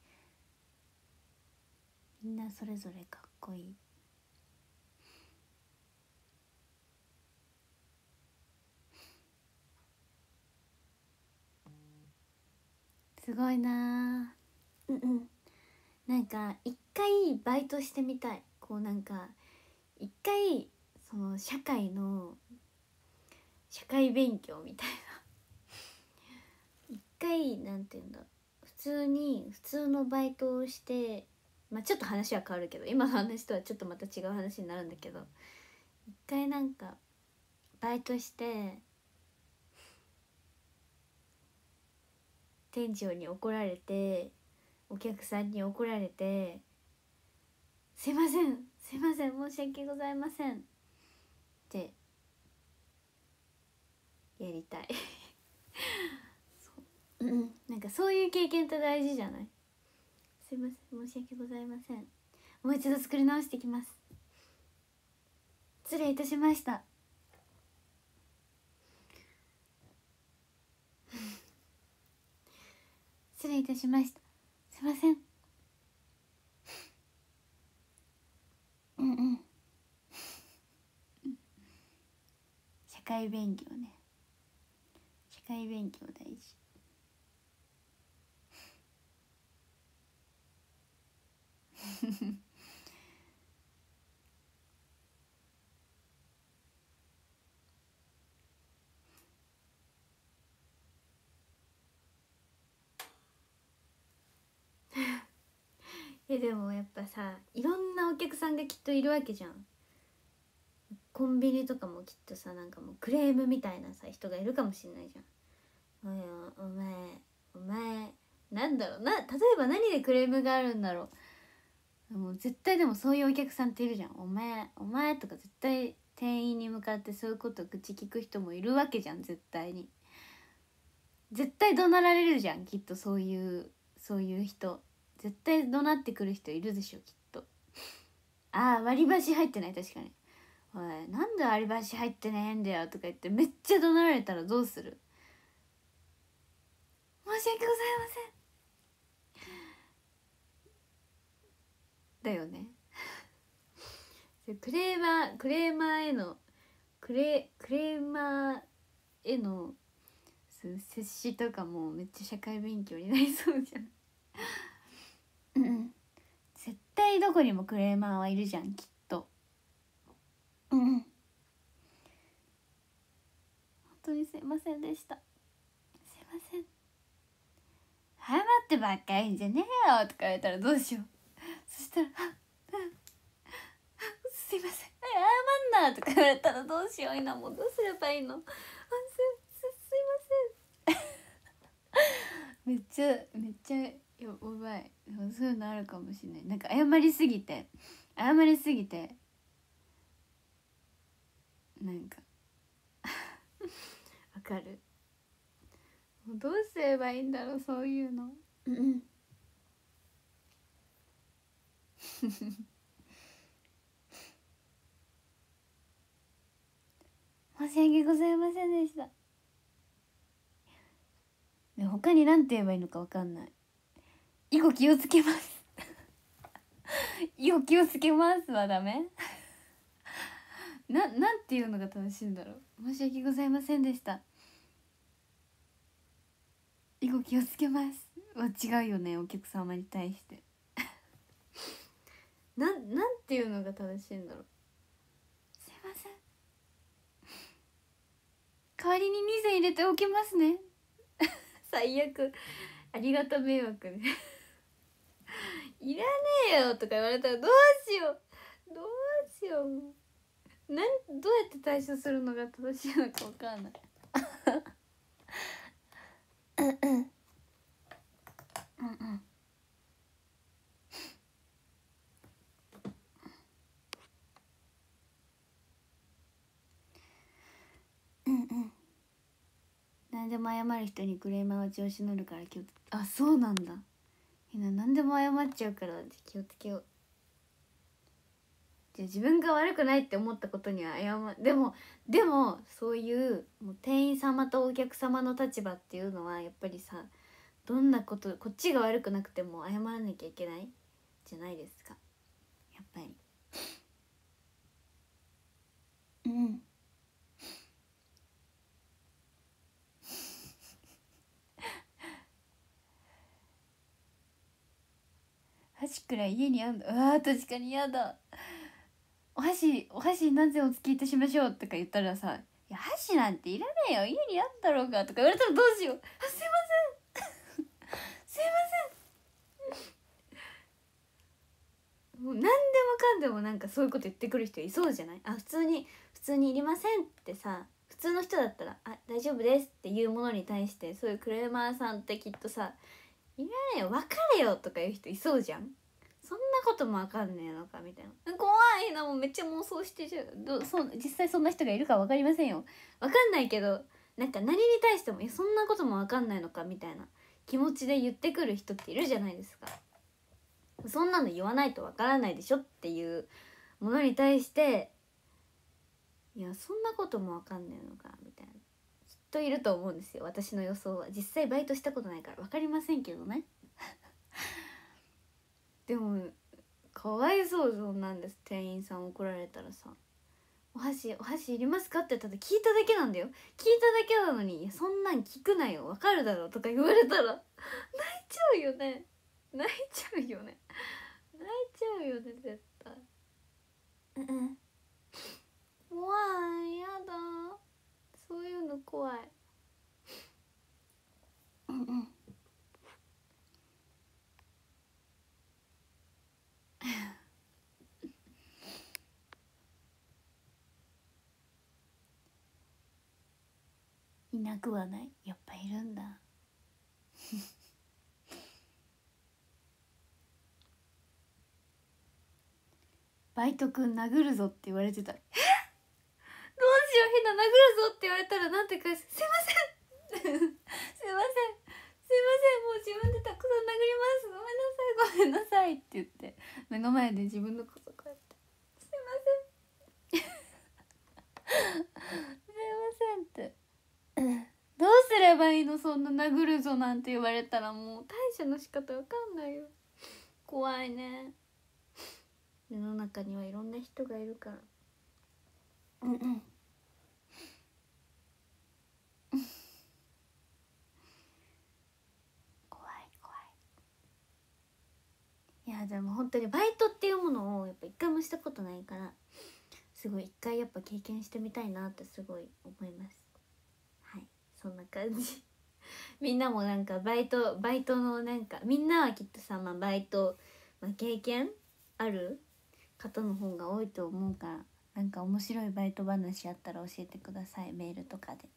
みんなそれぞれかっこいい。すごいな。うんうん、なんか一回バイトしてみたい。こうなんか一回その社会の社会勉強みたいな一回なんていうんだ、普通に普通のバイトをして、まあちょっと話は変わるけど今の話とはちょっとまた違う話になるんだけど、一回なんかバイトして店長に怒られてお客さんに怒られて「すいませんすいません申し訳ございません」ってやりたいそう、うん、なんかそういう経験って大事じゃない。すいません申し訳ございません、もう一度作り直してきます、失礼いたしました失礼いたしました、すいませんうんうん社会勉強ね、社会勉強大事えでもやっぱさ、いろんなお客さんがきっといるわけじゃん。コンビニとかもきっとさ、なんかもうクレームみたいなさ人がいるかもしんないじゃん。おいおお前お前なんだろうな、例えば何でクレームがあるんだろう。もう絶対でもそういうお客さんっているじゃん。お前お前とか絶対店員に向かってそういうこと口聞く人もいるわけじゃん。絶対に絶対怒鳴られるじゃんきっと、そういうそういう人絶対怒鳴ってくる人いるでしょきっと。あー割り箸入ってない。確かに「おいなんで割り箸入ってねえんだよ」とか言ってめっちゃ怒鳴られたらどうする？申し訳ございませんだよねクレーマークレーマーへのクレクレーマーへの接しとかもめっちゃ社会勉強になりそうじゃんうん絶対どこにもクレーマーはいるじゃんきっと。うん本当にすいませんでした。すいません謝ってばっかりんじゃねえよとか言われたらどうしよう。そしたら「すいません謝んな」とか言われたらどうしよう。いなもうどうすればいいの。あすすすいませんめっちゃめっちゃやばい。そういうのあるかもしれない。なんか謝りすぎて謝りすぎてなんかわかる。もうどうすればいいんだろうそういうの。うん申し訳ございませんでした。で他に何て言えばいいのか分かんない。以後気をつけます以後気をつけますはダメな、なんていうのが正しいんだろう。申し訳ございませんでした。以後気をつけますは違うよねお客様に対してな、なんていうのが正しいんだろう。すいません代わりににせん入れておきますね最悪。ありがた迷惑ねいらねえよとか言われたらどうしようどうしよう。なんどうやって対処するのが正しいのか分かんないうんうんうんうんうんうん何でも謝る人にクレーマーは調子乗るから気をつけ。あ、そうなんだ。みんな何でも謝っちゃうから気をつけよう。じゃあ自分が悪くないって思ったことには謝る。でもでもそういうもう店員様とお客様の立場っていうのはやっぱりさ、どんなことこっちが悪くなくても謝らなきゃいけないじゃないですかやっぱり。うん箸くらい家にあんの。あー確かに嫌だ。お箸お箸なぜお付けいたしましょうとか言ったらさ「いや箸なんていらねえよ家にあんだろうが」とか言われたらどうしよう。あすいませんすいません。もう何でもかんでもなんかそういうこと言ってくる人いそうじゃない。あ普通に普通にいりませんってさ、普通の人だったら「あ大丈夫です」っていうものに対してそういうクレーマーさんってきっとさ「いらねえよ別れよ」とか言う人いそうじゃん。そんなこともわかんねえのかみたいな。怖いな。もうめっちゃ妄想してちゃう。どそう実際そんな人がいるかわかりませんよ。わかんないけどなんか何に対しても「いやそんなこともわかんないのか」みたいな気持ちで言ってくる人っているじゃないですか。そんなの言わないとわからないでしょっていうものに対して「いやそんなこともわかんねえのか」みたいなきっといると思うんですよ。私の予想は。実際バイトしたことないからわかりませんけどねでもかわいそう。そんなんです。店員さん怒られたらさ「お箸お箸いりますか?」って言ったら聞いただけなんだよ。聞いただけなのに「いやそんなん聞くなよわかるだろ」とか言われたら泣いちゃうよね。泣いちゃうよね泣いちゃうよね絶対。うんうん怖いやだそういうの怖い。うんうんいなくはない。やっぱいるんだバイトくん殴るぞって言われてた。えどうしよう。ひな殴るぞって言われたらなんて返す。すいませんすいませんせん、もう自分でたくさん殴ります、ごめんなさいごめんなさいって言って目の前で自分のことこうやって「すいませんすいません」ってどうすればいいの、そんな殴るぞなんて言われたらもう対処の仕方わかんないよ。怖いね。世の中にはいろんな人がいるから。うんうん怖い怖い。いやでも本当にバイトっていうものをやっぱ一回もしたことないから、すごい一回やっぱ経験してみたいなってすごい思います。はい、そんな感じみんなもなんかバイトバイトのなんかみんなはきっとさ、まあ、バイト、まあ、経験ある方の方が多いと思うから、なんか面白いバイト話あったら教えてください、メールとかで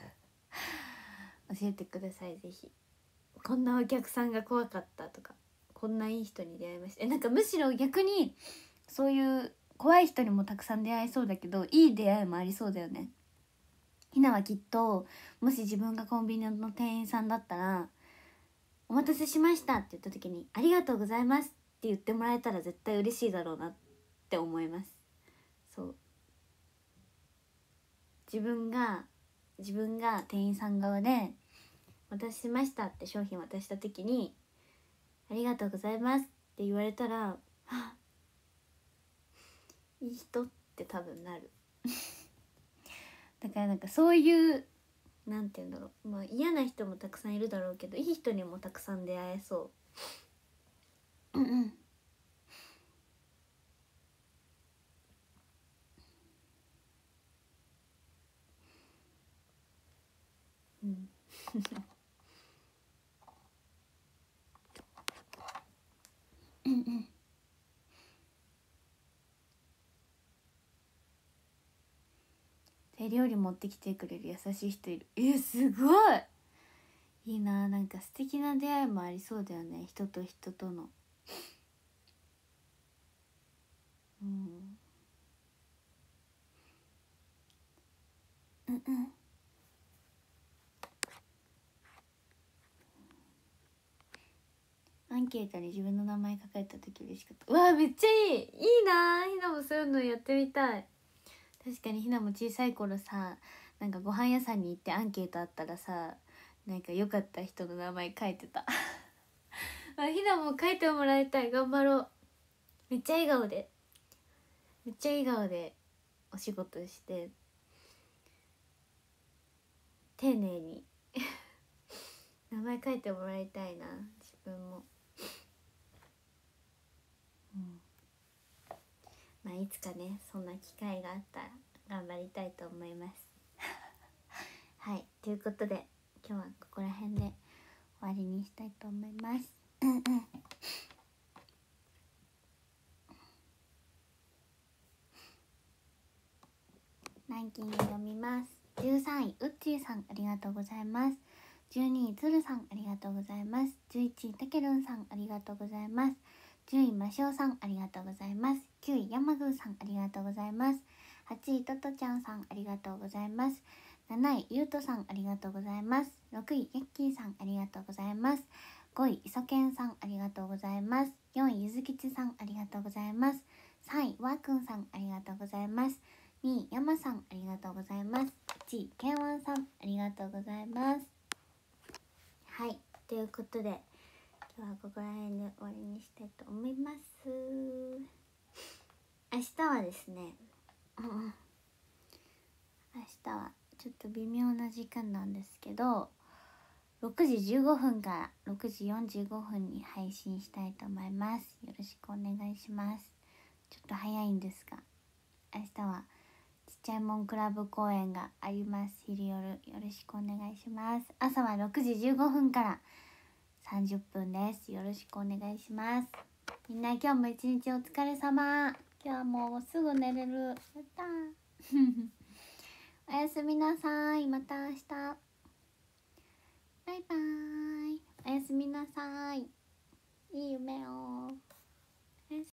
教えてくださいぜひ。こんなお客さんが怖かったとか、こんないい人に出会いました。えなんかむしろ逆にそういう怖い人にもたくさん出会えそうだけど、いい出会いもありそうだよね。ひなはきっともし自分がコンビニの店員さんだったら「お待たせしました」って言った時に「ありがとうございます」って言ってもらえたら絶対嬉しいだろうなって思います。そう自分が自分が店員さん側で「お待たせしました」って商品渡した時に「ありがとうございます」って言われたら「あいい人」って多分なるだからなんかそういうなんて言うんだろう、まあ嫌な人もたくさんいるだろうけど、いい人にもたくさん出会えそううんうんうんうんうん手料理持ってきてくれる優しい人いる。えすごいいいな。なんか素敵な出会いもありそうだよね、人と人との。うんうんうんアンケートに自分の名前書かれた時嬉しかった。うわめっちゃいいいいな。ひなもそういうのやってみたい。確かにひなも小さい頃さ、なんかご飯屋さんに行ってアンケートあったらさ、なんか良かった人の名前書いてたあひなも書いてもらいたい。頑張ろう。めっちゃ笑顔でめっちゃ笑顔でお仕事して丁寧に名前書いてもらいたいな自分も。うんまあいつかねそんな機会があったら頑張りたいと思いますはいということで今日はここら辺で終わりにしたいと思いますうんうんランキング読みます。じゅうさんい、うっちーさんありがとうございます。じゅうにい、つるさんありがとうございます。じゅういちい、たけるんさんありがとうございます。じゅうい、ましおさんありがとうございます。きゅうい、やまぐーさんありがとうございます。はちい、ととちゃんさんありがとうございます。なない、ゆうとさんありがとうございます。ろくい、やっきーさんありがとうございます。ごい、いそけんさんありがとうございます。よんい、ゆずきちさんありがとうございます。さんい、わーくんさんありがとうございます。にい、やまさんありがとうございます。いちい、けんわんさんありがとうございます。はいということで今日はここら辺で終わりにしたいと思います。明日はですね、うんうん、明日はちょっと微妙な時間なんですけどろくじじゅうごふんからろくじよんじゅうごふんに配信したいと思います。よろしくお願いします。ちょっと早いんですが明日はちっちゃいもんクラブ公演があります。昼夜よろしくお願いします。朝はろくじじゅうごふんからさんじゅっぷんです。よろしくお願いします。みんな今日も一日お疲れ様。今日はもうすぐ寝れる。やったおやすみなさい。また明日。バイバーイ。おやすみなさい。いい夢を。